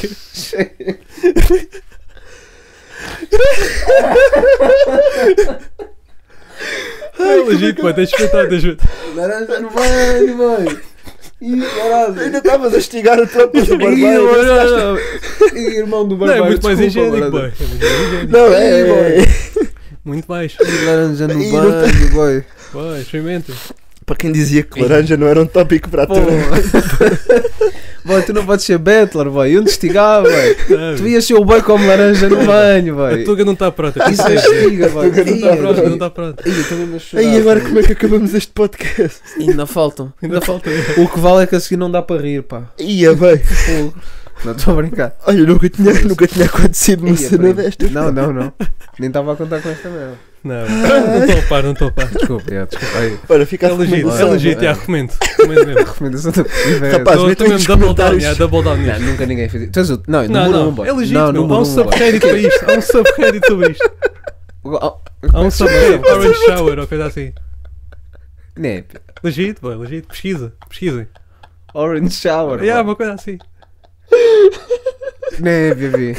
É legítimo, boy. Tens de experimentar. Laranja no banho, boy. Ih, caralho. Ainda estavas a estigar o tropa do Ih, barbeiro. Ih, irmão do Não, barbeiro. é muito mais desculpa, higiênico, brother. boy. É muito mais higiênico. Não, é. Muito mais. Ih, laranja no Ih, não banho, boy. Boy, experimenta. Para quem dizia que laranja não era um tópico para a Pô. tua. Boy, tu não podes ser battler, boy. Eu investigar, boy. Não, Tu ias ser o boy como laranja no banho, a boy. tuga não está pronta. Isso é estiga, boy. Tuga não Ih, tá Pronto, pronta. não está pronta. Ih, eu estou mesmo a chorar. E agora como é que acabamos este podcast? Ainda faltam. Ainda falta. O que vale é que a seguir não dá para rir, pá. Ia bem. Fogo. Não estou a brincar. Olha, nunca tinha acontecido uma Ia, cena primo. destas. Não. Nem estava a contar com esta merda. Não estou a par. Desculpa, desculpa. Aí, Olha, fica a É legítimo, recomendação. recomendo. Recomendo mesmo. recomendação da Rapaz, Estou metam nos mesmo double down, comentários. double down Não, nisto. nunca ninguém fez isso. Tu és o... Não, Não, número não, um, boy. é legítimo. Não, Há número um um, boy. subreddit para isto. Há um subreddit sobre isto. Há um subreddit, Orange Shower ou coisa assim. Né, Legítimo, boy, legítimo. Pesquisem. Orange Shower. Yeah, boy. uma coisa assim. Né, bebê.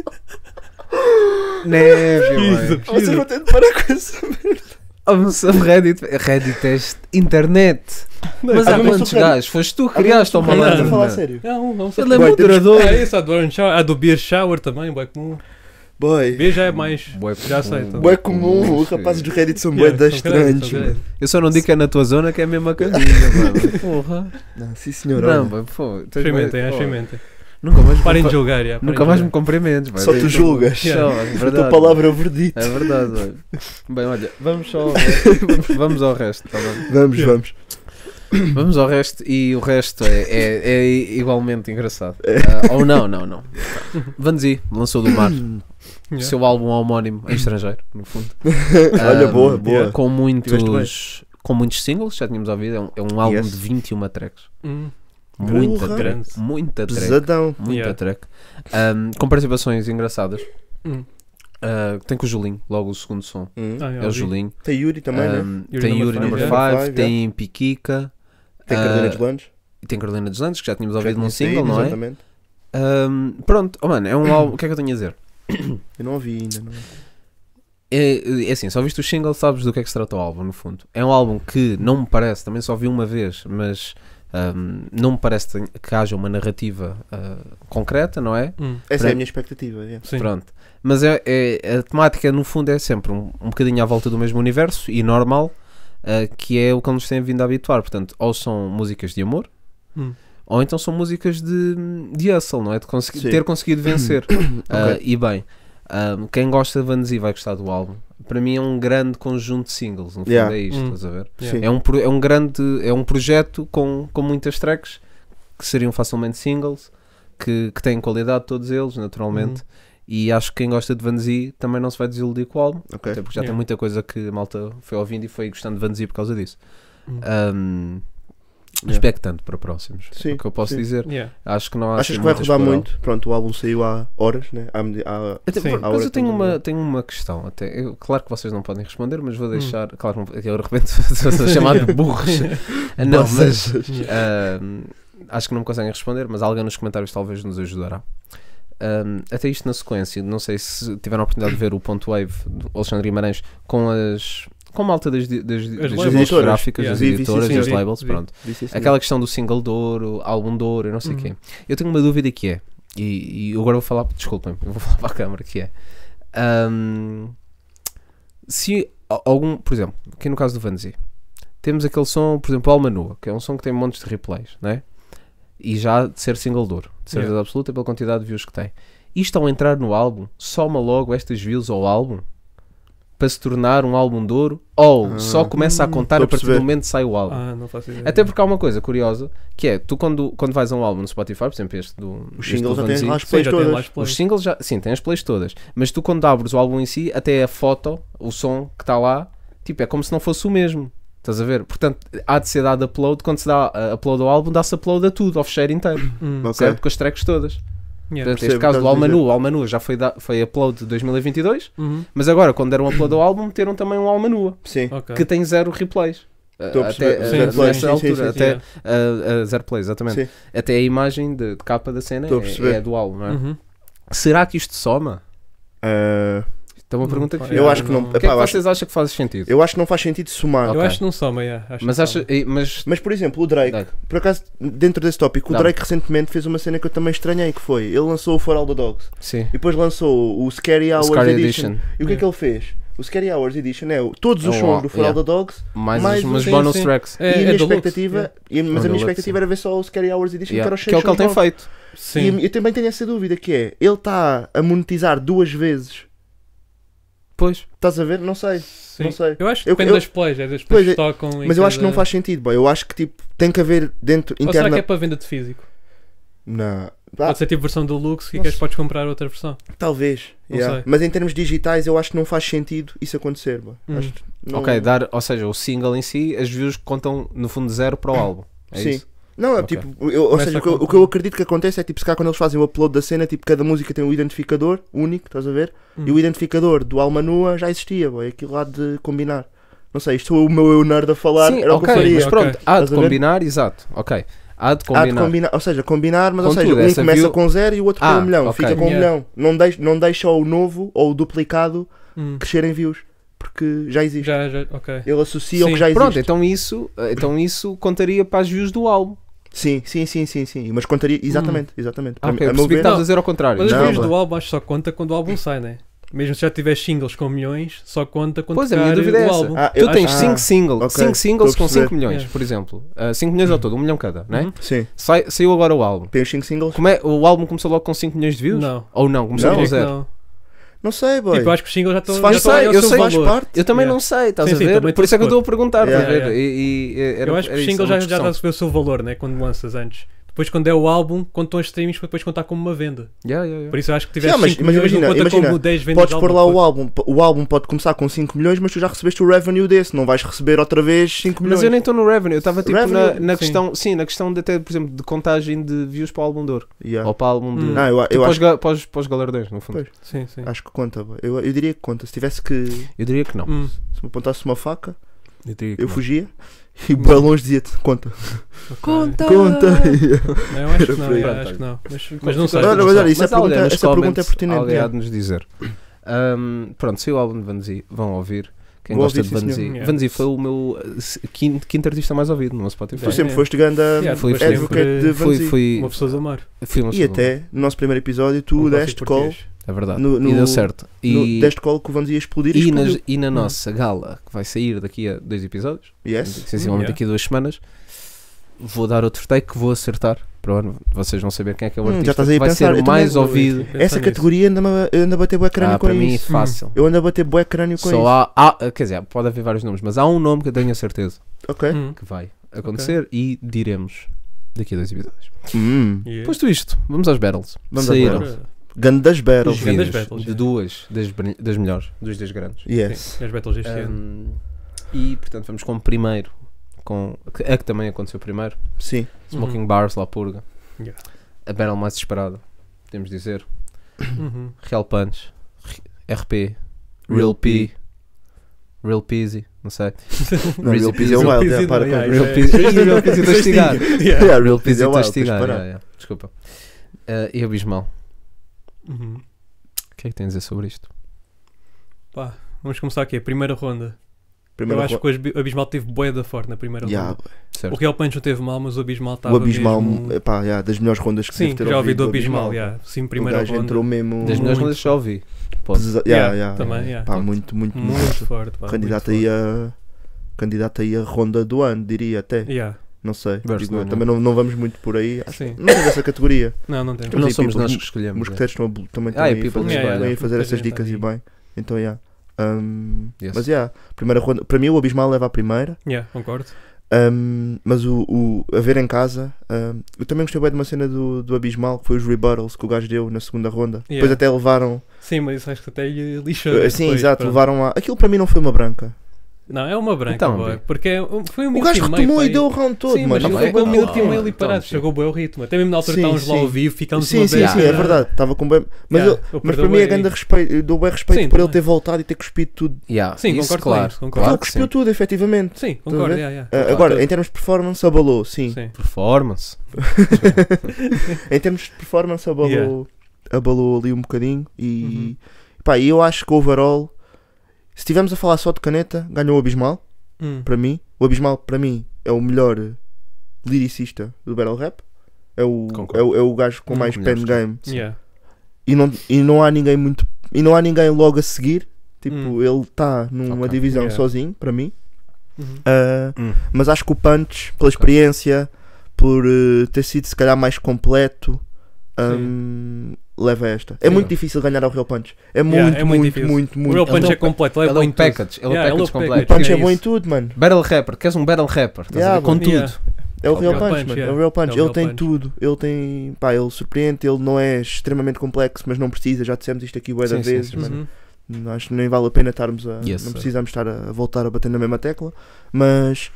Né, bebê. Vocês vão ter de parar com essa merda. Há um subreddit. Reddit é internet. Mas há Há um quantos subreddit. gajos? Foste tu que criaste ou Estás a malandro? falar sério. Há um Ele é subreddit. Boy, moderador. É isso, há do Orange Shower. Há do Beer Shower também, boy, comum. Boy. Beer já é mais. Bué Já comum. aceitam. Bué comum, os Sim. rapazes do Reddit são bué Yeah, da são grandes, estranhos. são grandes. Eu só não digo que é na tua zona que é a mesma caminha, mano. Porra. Não, sim senhor. Não, olha. mano, pô. Experimentem, experimentem. Nunca mais me Parem de compre- julgar, já. Nunca mais me cumprimentes, vai. Só tu julgas. Só, é A tua verdade. palavra é o verdito. É verdade, olha. Bem, olha, vamos só. Vamos ao resto, tá bem? Vamos, Yeah. vamos. Vamos ao resto e o resto é igualmente engraçado. Ou não. Vanzi lançou do mar o Yeah. seu álbum homónimo em estrangeiro, no fundo. Olha, boa, boa. yeah. Com Tiveste muitos singles, já tínhamos ouvido. É um álbum Yes. de 21 tracks. Hum. Muita Porra. track. Muita track. Pesadão. Muita Yeah. track. Com participações engraçadas. Hum. Tem com o Julinho, logo o segundo som. Ah, É o Julinho. Tem Yuri também, né? Tem Yuri Yuri Number Number Five, 5, tem Piquica, Tem Carolina dos Landes. e tem Carolina dos Landes, que já tínhamos Já ouvido num tinha single, saído, não é? Exatamente. Pronto, oh mano, é um álbum. O que é que eu tenho a dizer? Eu não ouvi ainda, não. É assim, só viste o single, sabes do que é que se trata o álbum, no fundo. É um álbum que não me parece, também só vi uma vez, mas não me parece que haja uma narrativa concreta, não é? Essa é a Pronto. minha expectativa. É. Sim. Pronto. Mas a temática, no fundo, é sempre um bocadinho à volta do mesmo universo e normal, que é o que nos tem vindo a habituar. Portanto, ou são músicas de amor, Hum. ou então são músicas de hustle, não é? De Sim. ter conseguido vencer. E bem, quem gosta de Vanzi vai gostar do álbum. Para mim é um grande conjunto de singles, no fundo Yeah. é isto, Hum. estás a ver? Yeah. Sim. É um projeto com muitas tracks que seriam facilmente singles, que têm qualidade todos eles, naturalmente. E acho que quem gosta de Vanzi também não se vai desiludir com o álbum, Ok. até porque já tem Yeah. muita coisa que a malta foi ouvindo e foi gostando de Vanzi por causa disso. Hum. Expectante para próximos, é Sim, o que eu posso sim. dizer. Yeah. Acho que não há Achas assim que vai muitas rodar por muito? Pronto, o álbum saiu há horas, né? Até, Sim. mas eu tenho Hora tenho uma questão até. Claro que vocês não podem responder, mas vou deixar. Claro, eu de repente sou chamado de burros. Não, mas acho que não me conseguem responder, mas alguém nos comentários talvez nos ajudará. Até isto na sequência, não sei se tiveram a oportunidade de ver o Ponto Wave do Alexandre Guimarães com malta das labels. discográficas, Yeah. das Vi, editoras, sim, das sim, labels, vi. pronto. Disse isso, Aquela questão do single de ouro, álbum de ouro, eu não sei o quê. Eu tenho uma dúvida que é, e agora vou falar, desculpem, eu vou falar para a câmara, que é se algum, por exemplo, aqui no caso do Vanzi, temos aquele som, por exemplo, Alma Nua, que é um som que tem montes de replays, né? E já de ser single duro, de certeza absoluta pela quantidade de views que tem. Isto ao entrar no álbum, soma logo estas views ao álbum para se tornar um álbum de ouro, ou só começa a contar a partir do momento que sai o álbum. Não faço ideia. Até porque há uma coisa curiosa, que é, tu quando vais a um álbum no Spotify, por exemplo este do Os este singles do já têm Vanzi, lá as Sim, plays já tem lá todas. as plays. os singles já, sim, tem as plays todas, mas tu quando abres o álbum em si, até a foto, o som que está lá, tipo, é como se não fosse o mesmo. Estás a ver? Portanto, há de ser dado upload, quando se dá upload ao álbum, dá-se upload a tudo, ao fecheiro inteiro, Ok. certo? Com as tracks todas. Yeah. Portanto, este Percebo caso o que do estás a Alma Nua, o Alma Nua já foi upload de 2022, Uhum. mas agora quando deram upload ao álbum, meteram também um Alma Nua, Sim. Ok. que tem 0 replays. Estou a perceber. Até, Zero sim, plays, nessa sim, altura, sim, sim, até Yeah. 0 plays, exatamente. Sim. Até a imagem de capa da cena Estou a perceber. é do álbum, não é? Uhum. Será que isto soma? Ah, Isto é uma Não, pergunta pá, que eu acho que não. não- O que é epá, que eu acho- vocês acham que faz sentido? eu acho que não faz sentido somar. Eu Ok. acho que não soma, acho Mas, que acha, soma. Mas, por exemplo, o Drake, Drake. por acaso, dentro desse tópico, o Não. Drake recentemente fez uma cena que eu também estranhei, que foi, ele lançou o For All the Dogs, Sim. e depois lançou o Scary Hours Scary Edition. Edition. E o que é que ele fez? O Scary Hours Edition é todos os É um sons al- do For All yeah. the Dogs, Mais Mais umas sim, bonus sim. tracks. e a minha deluxe, expectativa, Um mas a minha deluxe, expectativa sim. era ver só o Scary Hours Edition, Yeah. que era os Que é o que ele tem feito. Sim. E eu também tenho essa dúvida, que é, ele está a monetizar 2 vezes. Pois. Estás a ver? Não sei. Sim. Não sei. Eu acho que Eu- depende eu- das plays, é das Pois plays é, que tocam em Mas eu acho que não cada- faz sentido, boy. Eu acho que tipo, tem que haver dentro Ou será interna. que é para venda de físico? Não. Pode ser tipo versão deluxe e Não que sei. podes comprar outra versão. Talvez. Não yeah. sei. Mas em termos digitais eu acho que não faz sentido isso acontecer. Boy. Acho que não... Ok, ou seja, o single em si, as views contam no fundo 0 para o álbum. É Sim. isso? Não, é Ok. tipo, ou Começa seja, a o que eu acredito que acontece é tipo, se cá quando eles fazem o upload da cena, tipo, cada música tem um identificador único, estás a ver? E o identificador do Alma Nua já existia, boy, aquilo lá de combinar. Não sei, isto é o meu eu nerd a falar, Sim, era o que ok, eu faria. mas pronto, Ok. há de Estás a ver? combinar, exato. Ok. Há de Há combinar. de combinar, ou seja, combinar, mas ou Contudo, seja, um essa começa view- com 0 e o outro com 1 milhão, ok. fica com 1 Yeah. milhão. Não deixa o novo ou o duplicado crescer em views, porque já existe. Já, ok. Ele associa ao Sim. que já existe. Pronto, então isso contaria para as views do álbum. Sim. Mas contaria, exatamente. Ah, ok, A eu meu percebi que ver, estavas a dizer ao contrário. Mas as Não, views mas- do álbum acho que só conta quando o álbum sai, né? Mesmo se já tiver singles com milhões, só conta quando Pois, a tocar minha dúvida é o essa. álbum. Ah, Tu tens 5 ok, singles, 5 singles estou a com 5 perceber. milhões, Yeah. por exemplo. 5 milhões ao todo, 1 milhão cada, né? Uhum. sim. Saiu agora o álbum. Tem os 5 singles? Como é, o álbum começou logo com 5 milhões de views? Não. Ou não? Começou Não. com Diria que 0? não. Não sei, boy. Tipo, eu acho que os singles já estão Se faz já estão a parte, ganhar o eu seu sei, faz valor. parte. Eu também Yeah. não sei, estás Sim, a sim, ver? também Por isso é que eu estou estou a perguntar, Yeah, estás a ver? yeah. Eu acho que os isso, singles era uma já discussão. recebeu o seu valor, né? Quando lanças antes. Depois, quando é o álbum, contam as streams para depois contar como uma venda. Yeah. Por isso, eu acho que Sim, tivesse mas 5 milhões, não conta como 10 vendas. Podes de pôr lá álbum. o álbum pode começar com 5 milhões, mas tu já recebeste o revenue desse, não vais receber outra vez 5 milhões. Mas eu nem estou no revenue, eu estava tipo Revenue? na Sim. questão, sim, na questão de até, por exemplo, de contagem de views para o álbum de ouro. Yeah. Ou para o álbum de. Não, eu Tipo, acho, para os galardões, no fundo. Pois. Sim, sim. acho que conta, boy. Eu diria que conta. Se tivesse que. Eu diria que não. Se me apontasse uma faca, Eu diria que eu não. fugia e bem longe dizia-te: conta. Conta! Conta! Não, eu acho que não, Era por aí. acho que não. Mas não sei. Olha, não mas sei. olha, isso Mas é alguém pergunta- nos essa pergunta é comments, pertinente, Alguém há yeah. de nos dizer. Pronto, se o álbum de Vanzi vão ouvir. Quem Vou gosta ouvir, de sim, Vanzi. senhor. Yeah. Vanzi foi o meu quinto artista mais ouvido no meu Spotify. Tu sempre é. foste grande Yeah, Fui depois advocate sempre de Fui, Vanzi. fui, uma pessoa de amar. fui uma E pessoa. até no nosso primeiro episódio tu Um deste clássico call, português. É verdade. no- E deu certo. E, deste call que o Vanzi ia explodir e explodiu. e na nossa gala, que vai sair daqui a 2 episódios, Yes. sensivelmente Yeah. daqui a 2 semanas, vou dar outro take que vou acertar. Para o ano. Vocês vão saber quem é que é o Já artista. estás aí a Vai pensar, ser eu o mais também- ouvido. Essa categoria eu ando a bater bué crânio com Para mim é isso. fácil. Eu ando a bater bué crânio com Só isso. quer dizer, pode haver vários nomes, mas há um nome que eu tenho a certeza Ok. que vai acontecer e diremos daqui a 2 episódios. Yeah. Posto isto, vamos aos battles. Vamos aos Saíram battles. Gandas battles. Grandes vídeos battles, de yeah. duas das melhores, dos 10 grandes. Yes. Sim, as battles este ano. E portanto vamos com o primeiro, que também aconteceu primeiro, Sim. Smoking Bars, La Purga. Yeah. A battle mais esperada, podemos dizer. Uhum. Real Punch, RP, Real P, Real Peasy, não sei. Não, Real Real Peasy é Real wild. Peasy Para não, com yeah, Real yeah, Peasy. Ih, Real Peasy estou a estigar. Yeah. Yeah, Real Peasy estou a wild, tens de estigar. parar. Yeah, yeah. Desculpa. E Abismal, Uhum. o que é que tens a dizer sobre isto? Pá, vamos começar aqui. A primeira ronda. Primeira Eu acho ronda. que o Abismal teve bué da forte na primeira Yeah, ronda. Certo. O Real Punch não teve mal, mas o Abismal o estava Abismal, mesmo... epá, yeah, das melhores rondas que Sim, devo ter já ouvi do ouvido Abismal, yeah. Sim, O primeira gajo ronda. entrou mesmo Das melhores Muito rondas que já ouvi. Pode. Yeah, yeah. também, yeah. Pá, muito Muito forte, pá, candidato muito aí a ronda do ano, diria até. forte. Yeah. Não sei. Versus Digo eu. do Também não vamos muito por aí. Acho Sim. que não temos essa categoria. Não tem. Temos Não aí somos people, nós os que escolhemos. mosqueteiros também estão Ah, é aí a people fazer, que escolhe. estão aí a fazer Muita essas gente dicas e aí. bem. Então, yeah. Yes. Mas, yeah, primeira ronda. Para mim, o Abismal leva a primeira. Yeah, concordo. Mas a ver em casa, eu também gostei bem de uma cena do Abismal, que foi os rebuttals que o gajo deu na segunda ronda. Yeah. Depois até levaram. Sim, mas isso acho que até lhe lixou. Sim, depois, exato, pronto. levaram lá. Aquilo para mim não foi uma branca. Não, é uma branca, Então, boy, porque foi um O minuto gajo e meio. retomou pá, e deu o round todo, Sim, mano. mas Tá ele bem. ficou um minuto e Ah, meio ali então, parado, sim. chegou bem o ritmo. Até mesmo na altura Sim, que estávamos lá sim. ao vivo, ficámos Sim, uma sim, vez. sim, é verdade. Estava com bem. Mas Yeah, eu para perdoo mim é bem. grande respeito. Eu dou bem respeito Sim, por ele também. ter voltado e ter cuspido tudo. Yeah. Sim, isso, concordo com claro. isso, concordo. Claro Ele que cuspiu sim. tudo, efetivamente. Sim, Estás a concordo. ver? Yeah, yeah. Agora, em termos de performance, abalou, sim. Sim. Performance. Em termos de performance, abalou, Yeah. abalou ali um bocadinho. E Uhum. pá, eu acho que overall, se estivermos a falar só de caneta, ganhou o Abismal. Para mim, o Abismal para mim é o melhor lyricista do Battle Rap. É o gajo com mais pen game. Yeah. E não há ninguém muito. E não há ninguém logo a seguir. Tipo, ele está numa Ok. divisão Yeah. sozinho, para mim. Uhum. Mas acho que o Punch, pela experiência, por ter sido se calhar mais completo, leva a esta. É Sim. muito difícil ganhar ao Real Punch. É Yeah, muito, é muito muito, difícil. muito, O muito. Real Punch Ele é completo, ele é Ele bom é em um tudo. package. Ele é Yeah, um package ele é O completo. Punch é é bom em isso. tudo, mano. Battle rapper. Queres um battle rapper? Estás a Yeah, ver? Com mano. tudo. Yeah. É o Real Real Punch, Punch, mano. yeah. É o Real Punch. É o Ele Real tem Punch. tudo. Ele tem. Pá, ele surpreende. Ele não é extremamente complexo, mas não precisa. Já dissemos isto aqui bué de Sim, sim, vezes, sim, mano. Uhum. Acho que nem vale a pena estarmos a. Yes, não sir. precisamos estar a voltar a bater na mesma tecla. Mas.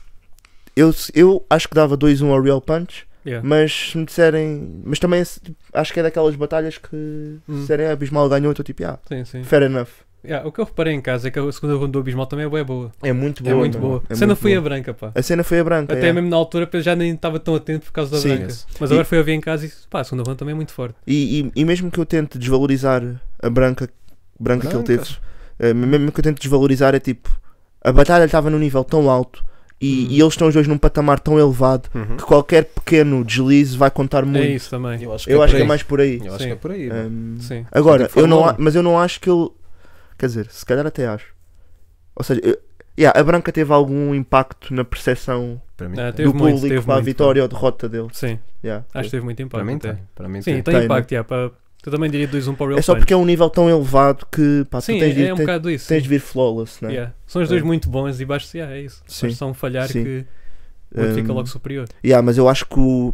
Eu acho que dava 2-1 ao Real Punch. Yeah. Mas se me disserem. Mas também acho que é daquelas batalhas que. Se disserem Abismal ganhou, eu estou tipo, Sim, sim. fair enough. Yeah, o que eu reparei em casa é que a segunda ronda do Abismal também é bué boa. É muito boa. É muito mano. boa. É A cena muito foi a boa. branca, pá. A cena foi a branca. Até é. mesmo na altura eu já nem estava tão atento por causa da Sim. branca. Yes. Mas agora fui a ver em casa e pá, a segunda ronda também é muito forte. E mesmo que eu tente desvalorizar a branca que ele teve, mesmo que eu tente desvalorizar, é tipo, a batalha estava num nível tão alto e eles estão os dois num patamar tão elevado Uhum. que qualquer pequeno deslize vai contar muito. É isso também. Eu acho Eu acho que é por aí. mais por aí. Eu acho Sim. que é por aí. mano. Sim. Agora, Só tem que falar. mas eu não acho que ele. Quer dizer, se calhar até acho. Ou seja, a branca teve algum impacto na percepção Para mim, Ah, tem. do Teve muito, público teve para a muito, vitória ou derrota dele. Sim, Yeah. acho que teve muito impacto. Para mim até. tem. Para mim Sim, tem. tem Tem, impacto, eu também diria 2-1 para o Real É só Punch. porque é um nível tão elevado que pá, Sim, tu tens de, é um bocado isso. tens de sim. vir flawless, né? Yeah. São os dois É. muito bons e baixo, é isso. Sim. Mas são falhar Sim. que o outro fica Um, logo superior. Mas eu acho que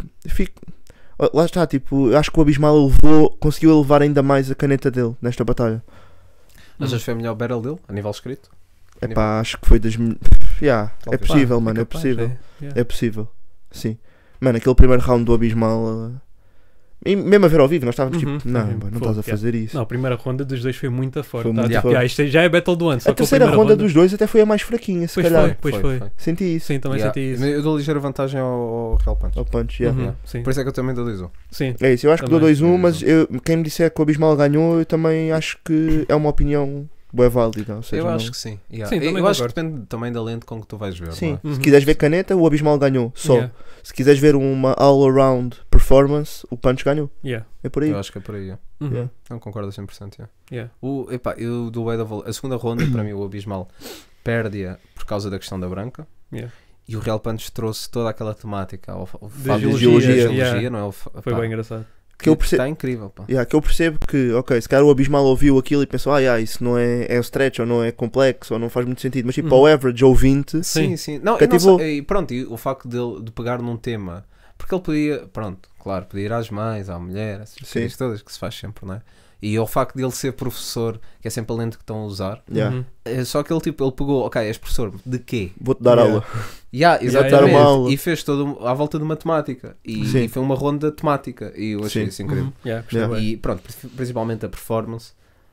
lá está, tipo, eu acho que o Abismal conseguiu elevar ainda mais a caneta dele nesta batalha. Achas que foi a melhor battle dele, a nível escrito? Epá, acho que foi das. É Talvez. possível, Pá, mano, é capaz, possível. yeah. É possível, sim. Mano, aquele primeiro round do Abismal. E mesmo a ver ao vivo, nós estávamos Uhum, tipo, não, sim, pá, não fogo, estás a fazer isso. Não, a primeira ronda dos dois foi muito forte. Foi muito tá? forte. Yeah, isto já é Battle do ano. Só A que terceira primeira ronda dos dois até foi a mais fraquinha, se Pois calhar. foi, pois foi. Senti isso. Sim, também Yeah. senti isso. Eu dou ligeira vantagem ao Real Punch. Ao punch, yeah. Uhum, Yeah. sim. Por isso é que eu também dou 2-1. Sim. É isso, eu acho que dou Também. 2-1, mas quem me disser que o Abismal ganhou, eu também acho que é uma opinião bem válida. Ou seja, Eu não- acho que sim. Yeah. Sim, também eu acho que concordo. depende também da lente com que tu vais ver. Sim, não é? se quiseres ver caneta, o Abismal ganhou só. Yeah. Se quiseres ver uma all-around performance, o Punch ganhou. Yeah. É por aí. Eu acho que é por aí. Yeah. Uhum. Yeah. Não concordo a 100%. Yeah. Yeah. Eu dou a segunda ronda, para mim, o Abismal perde-a por causa da questão da branca. Yeah. E o Real Punch trouxe toda aquela temática ao Da geologia, geologia, não é? Foi bem engraçado. Que eu percebo- Está incrível, pá. Que eu percebo que, ok, se calhar o Abismal ouviu aquilo e pensou, isso não é stretch, ou não é complexo, ou não faz muito sentido. Mas tipo, Uhum. ao average ouvinte, Sim, sim. Não, Cativou. e pronto, e o facto de pegar num tema, porque ele podia, pronto, claro, podia ir às mães, à mulher, essas Sim. coisas todas que se faz sempre, não é? E o facto de ele ser professor, que é sempre a lente que estão a usar, yeah, Uhum. só que ele pegou, ok, és professor, de quê? vou-te dar Yeah. aula. Exatamente, dar uma aula. e fez todo à volta de matemática, Sim. e foi uma ronda temática, e eu achei Sim. isso incrível. Uhum. Yeah, gostei Yeah. bem. E pronto, principalmente a performance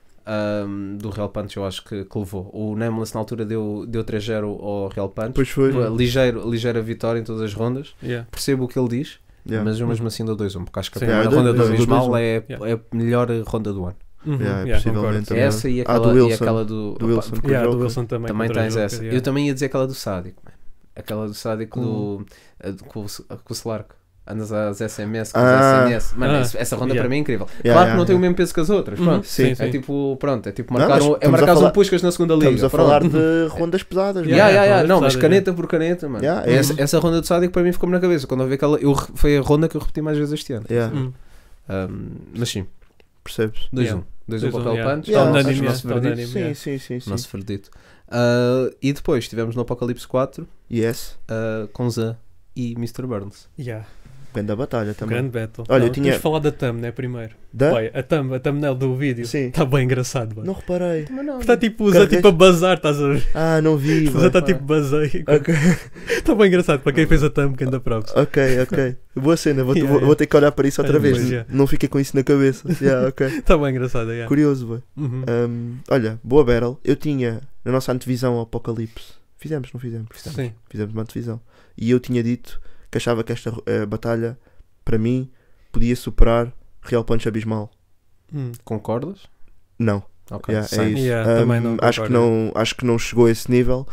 do Real Punch eu acho que levou. O Nameless na altura deu 3-0 ao Real Punch. Depois foi. Ligeira vitória em todas as rondas. Yeah. Percebo o que ele diz, Yeah. mas eu mesmo assim dou 2-1, porque acho que a Sim. primeira Yeah, ronda do eu dou Abismal 2-1. é Yeah. a melhor ronda do ano. possivelmente. concordo. Essa e do aquela, Wilson. e aquela do... Do Wilson. com o Do Joker. Wilson também. Também contra o tens Joker, essa. yeah. Eu também ia dizer aquela do Sádico, man. Aquela do Sádico com o Slark. Andas às SMS, com os SNS. Mano, essa ronda para mim é incrível. Claro que não tem o mesmo peso que as outras. Pronto. Sim. É tipo, pronto, é tipo Não, marcar, mas é estamos marcar a falar- um Puskas na segunda liga. Estamos a Pronto. falar de rondas pesadas. Não, mas pesadas, caneta por caneta, mano. Yeah, Essa ronda do Sádico para mim ficou-me na cabeça. Quando eu vi aquela, foi a ronda que eu repeti mais vezes este ano. Yeah, Mas sim, percebes? 2-1. 2-1 para o Pel Punch. Yeah, Acho unânime, o nosso yeah, verdito. unânime. Sim. Nosso verdito. E depois tivemos no Apocalipse 4 Yes. com Zé e Mr. Burns. Yeah. Grande batalha também. Grande battle. Olha, Não, eu tinha- temos de falar da thumb, né? Primeiro. Da? Bem, a thumbnail do vídeo Sim. está bem engraçado. Bem. Não reparei. Está tipo, usa tipo a bazar, estás a ver? Não vi. Usa está tipo baseio. Ok, Está bem engraçado para quem fez a thumb, que anda props. ok. Boa cena. Vou, Yeah, vou- yeah. vou ter que olhar para isso outra vez. Pois, yeah. Não fiquei com isso na cabeça. Ok. Está bem engraçado, yeah. Curioso, boy. Uhum. Olha, boa battle. Eu tinha na nossa antevisão ao Apocalipse. Fizemos, não fizemos? Sim. Fizemos uma antevisão. E eu tinha dito que achava que esta batalha, para mim, podia superar Real Punch Abismal. Concordas? Não. Ok. Yeah, é Sainz. isso. Yeah, também não acho que não chegou a esse nível.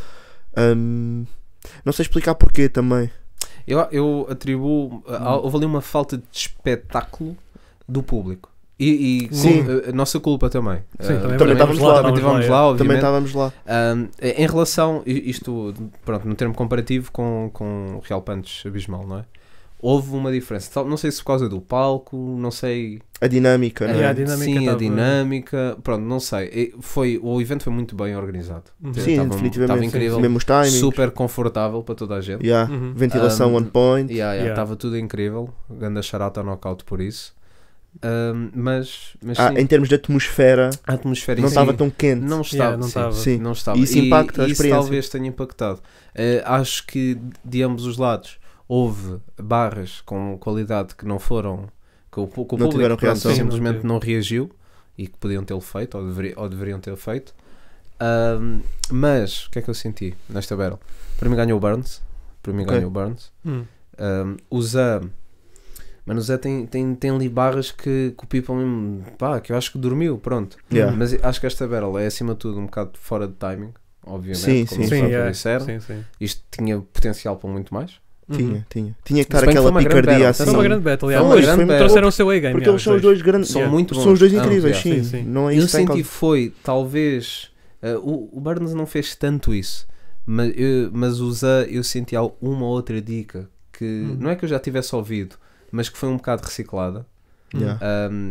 Não sei explicar porquê também. Eu atribuo. Houve ali uma falta de espetáculo do público. E Sim. a nossa culpa também. Sim, também estávamos lá, Também estivemos lá, Também obviamente. estávamos lá. Em relação, isto, pronto, no termo comparativo com o Real Punch Abismal, não é? Houve uma diferença. Não sei se por causa do palco, não sei. A dinâmica, não é? Yeah, a dinâmica Sim, a tava- dinâmica. Pronto, não sei. O evento foi muito bem organizado. Sim, Estava definitivamente. incrível. Mesmo os timings. Super confortável para toda a gente. Yeah. Uhum. Ventilação on point. Estava tudo incrível. Ganda shout-out ao knockout por isso. Mas sim, Em termos de atmosfera, a atmosfera em não si estava tão quente. não estava. Yeah, não sim, estava. Sim. não estava. E isso impacta a isso experiência. talvez tenha impactado. Acho que de ambos os lados houve barras com qualidade que não foram, que o público tiveram pronto, reação. simplesmente não reagiu e que podiam tê-lo feito ou deveriam ter feito. Mas o que é que eu senti nesta battle? Para mim ganhou o Burns. O Zé, mano, o Zé tem ali barras que o People mesmo, que eu acho que dormiu, pronto. Yeah. Mas acho que esta battle é acima de tudo um bocado fora de timing, obviamente, Sim, como sim. os Sim, próprios yeah. disseram. Sim. Isto tinha potencial para muito mais. Uhum. Tinha que estar Se bem que aquela foi uma grande picardia battle, assim. Foi uma grande battle, Foi yeah. uma Mas grande battle. trouxeram o seu A-game. Porque yeah, eles são os os dois grandes. São muito bons. São os dois ambos, incríveis, yeah. sim. Sim. Não é Eu isso que tem em senti causa. foi, talvez, o Burns não fez tanto isso, mas o Zé eu senti uma ou outra dica que não é que eu já tivesse ouvido, mas que foi um bocado reciclada. Yeah.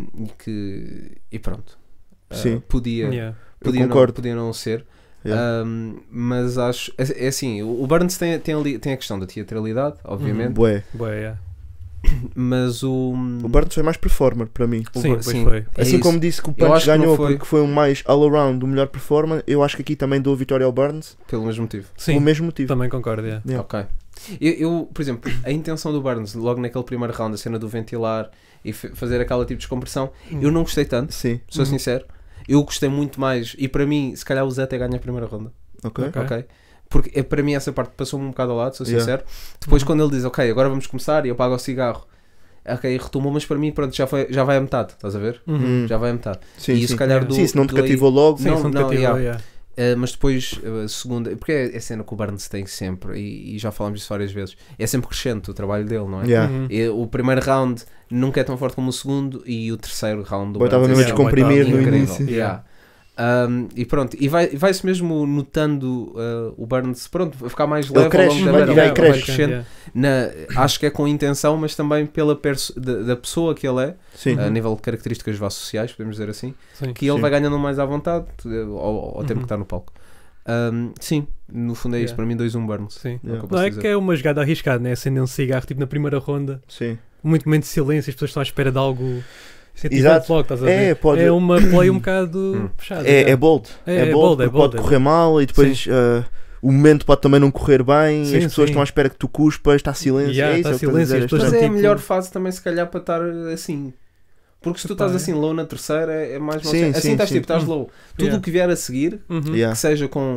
E pronto. Sim. Podia Eu concordo. podia não ser. Yeah. Mas acho é assim, o Burns tem a questão da teatralidade, obviamente, Bué. Boa, yeah. mas O Burns foi mais performer para mim. Sim, pois sim, foi. é Assim isso. como disse que o Eu Punch acho que não ganhou foi- porque foi o mais all-around, o melhor performer, eu acho que aqui também dou a vitória ao Burns pelo mesmo motivo. Sim, pelo mesmo motivo. também concordo. Yeah. Yeah. Ok. Eu, por exemplo, a intenção do Burns, logo naquele primeiro round, a cena do ventilar e fazer aquela tipo de descompressão, eu não gostei tanto, Sim, sou sincero. Eu gostei muito mais, e para mim, se calhar o Zé até ganha a primeira ronda. ok. Ok. Ok? Porque para mim essa parte passou-me um bocado ao lado, sou Yeah. sincero. Depois quando ele diz, ok, agora vamos começar e eu pago o cigarro, ok, retomou, mas para mim pronto, já vai a metade, estás a ver? Hum. Já vai a metade. Sim, E sim. se calhar Yeah. Sim, se não te do aí- cativou logo, Sim, Não, se não te não, cativou, yeah. yeah. Mas depois a segunda, porque é a cena que o Burns tem sempre, e já falámos disso várias vezes, é sempre crescente o trabalho dele, não é? yeah. Uhum. E o primeiro round nunca é tão forte como o segundo, e o terceiro round do Boy, estava Burns mesmo a é descomprimir no incrível. início. Yeah. E pronto, e vai-se mesmo notando o Burns, pronto, a ficar mais leve cresce, ao longo da vai- battle, vai vai cresce. crescendo. Acho que é com intenção, mas também pela da pessoa que ele é, Sim. a nível de características vá sociais, podemos dizer assim, Sim. que ele Sim. vai ganhando mais à vontade ao tempo que está no palco. Sim, no fundo é isso, Yeah. para mim 2-1 Burns. Sim. É o que eu Não posso é dizer. que é uma jogada arriscada, né? Acender um cigarro tipo na primeira ronda, Sim. muito momento de silêncio, as pessoas estão à espera de algo. Exato. Logo, estás a ver? Pode... É uma play um bocado fechada. É bold. É É bold, bold, é porque bold, pode é correr mal e depois o momento pode também não correr bem, Sim, as pessoas sim. estão à espera que tu cuspas, está silêncio. Yeah, é isso, está é o que estás a silêncio, dizer, as pessoas Mas Portanto, é a tipo- melhor fase também, se calhar, para estar assim. Porque se tu estás Epá, assim low na terceira, é mais mal. Sim, Assim sim, estás sim. tipo, estás low. Tudo Yeah. o que vier a seguir, Uhum. Yeah. que seja com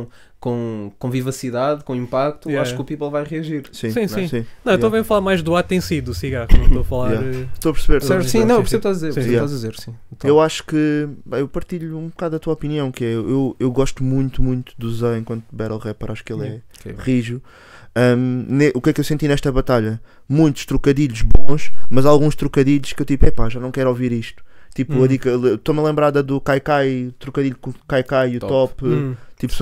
com vivacidade, com impacto, Yeah, acho que o people vai reagir. Sim, Sim, não é? sim. Sim. Não, eu estou Yeah. a falar mais do ato em si, do cigarro, não estou a falar. Yeah. Estou a perceber. Certo, sim, sim, não, eu sim. percebo o que estás a dizer, Sim. percebo o que estás a dizer, sim. Então, Eu acho que bem, eu partilho um bocado a tua opinião, que é eu gosto muito do Zé enquanto battle rapper, acho que ele é ok. rijo. O que é que eu senti nesta batalha? Muitos trocadilhos bons, mas alguns trocadilhos que eu tipo, epá, já não quero ouvir isto. Tipo, a dica, estou-me a lembrar do Kai Kai, trocadilho com o Kai Kai e o Top. Tipo,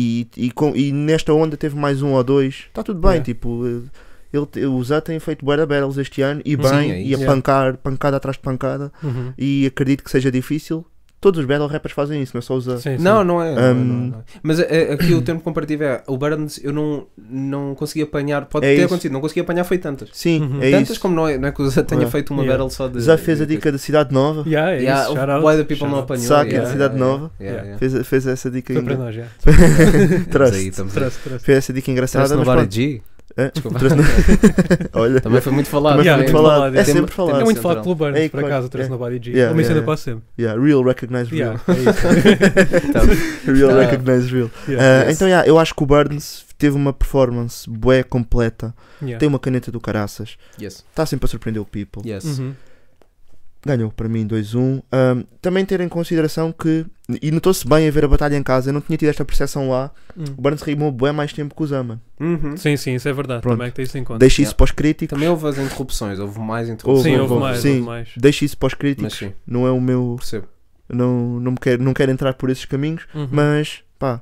e nesta onda teve mais um ou dois. Está tudo bem, Yeah. tipo, o Zé tem feito bué battles este ano e Sim, bem, é e a isso. pancada atrás de pancada. Uhum. E acredito que seja difícil. Todos os battle rappers fazem isso, não é só o Zé. Sim, sim. Não é. Não é. Mas aqui o termo comparativo é o Burns, eu não consegui apanhar, pode É ter isso. acontecido, não consegui apanhar, foi tantas. Sim, Uhum. é Tantas isso. como não é que o Zé tenha Yeah. feito uma Yeah. battle só de. Já fez a dica da Cidade Nova. Yeah, é Yeah, isso, o shout out. boy da People Shout não out. apanhou. Saca, yeah, Cidade yeah, Nova. yeah, yeah. Fez essa dica Foi para ainda. nós, já. Trust. Aí, estamos aí. Trust. Fez essa dica engraçada. Trust mas Nobody pronto. G. É? Desculpa. Trust no- Olha, Também foi muito falado. Também foi Yeah, muito muito falado. falado, É é. sempre falado. É muito Central. falado pelo Burns, É, por claro, acaso, o Trust é. Nobody G. Yeah, Ele menciona yeah, quase sempre. yeah, real recognize real. Yeah, é isso. Tá. Real Tá. recognize real. Yeah. Yes. Então, eu acho que o Burns teve uma performance bué completa. Yeah. Tem uma caneta do caraças. Yes. Está sempre a surpreender o people. Yes. Uhum. Ganhou para mim 2-1. Também ter em consideração que, e notou-se bem a ver a batalha em casa, eu não tinha tido esta percepção lá. O Burns rimou bué mais tempo que o Zaman. Uhum. Sim, sim, isso é verdade. Pronto. Também é que tem isso em conta. Deixa isso Yeah. para os críticos. Também houve as interrupções, houve mais interrupções. Sim, houve, houve mais. sim. Houve mais. Deixa isso para os Mas críticos. sim, Não é o meu. percebo. Não quero entrar por esses caminhos. Uhum. Mas, pá,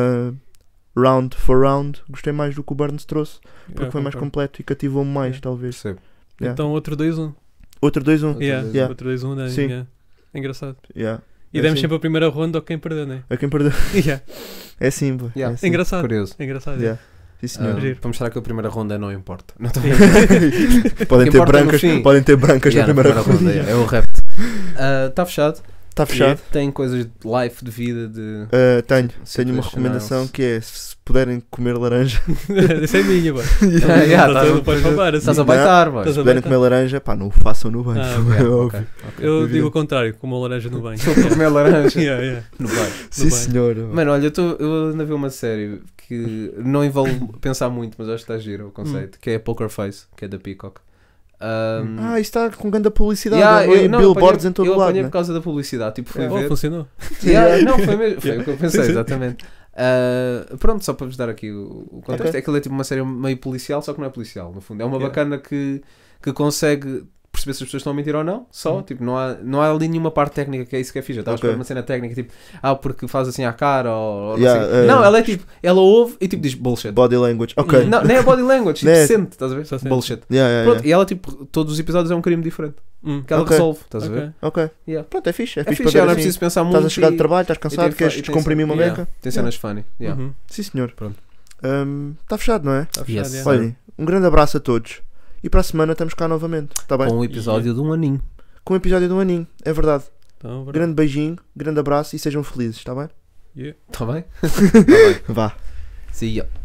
round for round, gostei mais do que o Burns trouxe. Porque Eu foi mais concordo. completo e cativou-me mais, Yeah. talvez. Percebo. Yeah. Então outro 2-1. Outro 2-1. Outro Yeah. 2-1. Yeah. Outro 2-1, né? Sim. Yeah. É engraçado. Yeah. E É demos assim. sempre a primeira ronda ao quem perdeu, né? A quem perdeu. Yeah. É assim, pô. Yeah. É assim. Engraçado. Curioso. É engraçado. Yeah. Sim, senhor. Giro. Para mostrar que a primeira ronda não importa. Não estou podem, que ter importa no brancas, fim. podem ter brancas Yeah, na primeira ronda. ronda. É o rap. Está fechado. Está fechado. Tem coisas de life, de vida, de. Tenho uma Situationals. recomendação que é, se puderem comer laranja, Essa é minha, boy. Yeah, Não podes roubar assim. Estás a baitar, boy. Estás se a puderem baitar. comer laranja, pá, não o façam no banho. Ah, é Yeah, óbvio. ok. Eu digo o contrário, como uma laranja no banho. Estou a comer laranja Yeah, yeah. no bar. Sim, banho. senhor. Mano, olha, eu ando a ver uma série que não envolve pensar muito, mas acho que está giro o conceito, que é Poker Face, que é da Peacock. Isso está com grande publicidade. Yeah, e não, billboards apanhei- em todo eu o lado. apanhei Né? por causa da publicidade, tipo, fui Oh, ver. funcionou. Yeah, não, foi mesmo, foi Yeah. o que eu pensei, Sim, sim. exatamente. Pronto, só para vos dar aqui o contexto, Ok. é que ele é tipo uma série meio policial, só que não é policial, no fundo. É uma Yeah. bacana que consegue perceber se as pessoas estão a mentir ou não, só, tipo, não há ali nenhuma parte técnica, que é isso que é fixe. Eu estava a Ok. esperar uma cena técnica, tipo, porque faz assim à cara, ou Yeah, não sei. Não, ela é tipo, ela ouve e tipo diz bullshit. Body language. Ok. Não, nem é body language, tipo, Né? sente, estás a ver? Só sente. Bullshit. Yeah, yeah, Pronto, yeah. e ela, tipo, todos os episódios é um crime diferente, que ela Ok. resolve, estás a ver? Ok. Ok. Yeah. Pronto, é fixe. É É fixe fixe, para não ver é assim. preciso pensar muito. Estás a chegar de e- trabalho, estás e cansado, tem- queres e tem descomprimir uma yeah, beca? Tem cenas funny. Yeah. Uhum. Sim, senhor. Pronto. Está fechado, não é? Tá fechado, Yes. yeah. Olhem, um grande abraço a todos. E para a semana estamos cá novamente. Está bem? Com um episódio de um aninho. Com um episódio de um aninho. É verdade. Então, bora. Grande beijinho, grande abraço e sejam felizes. Está bem? Yeah. Tá bem? Vá. See ya.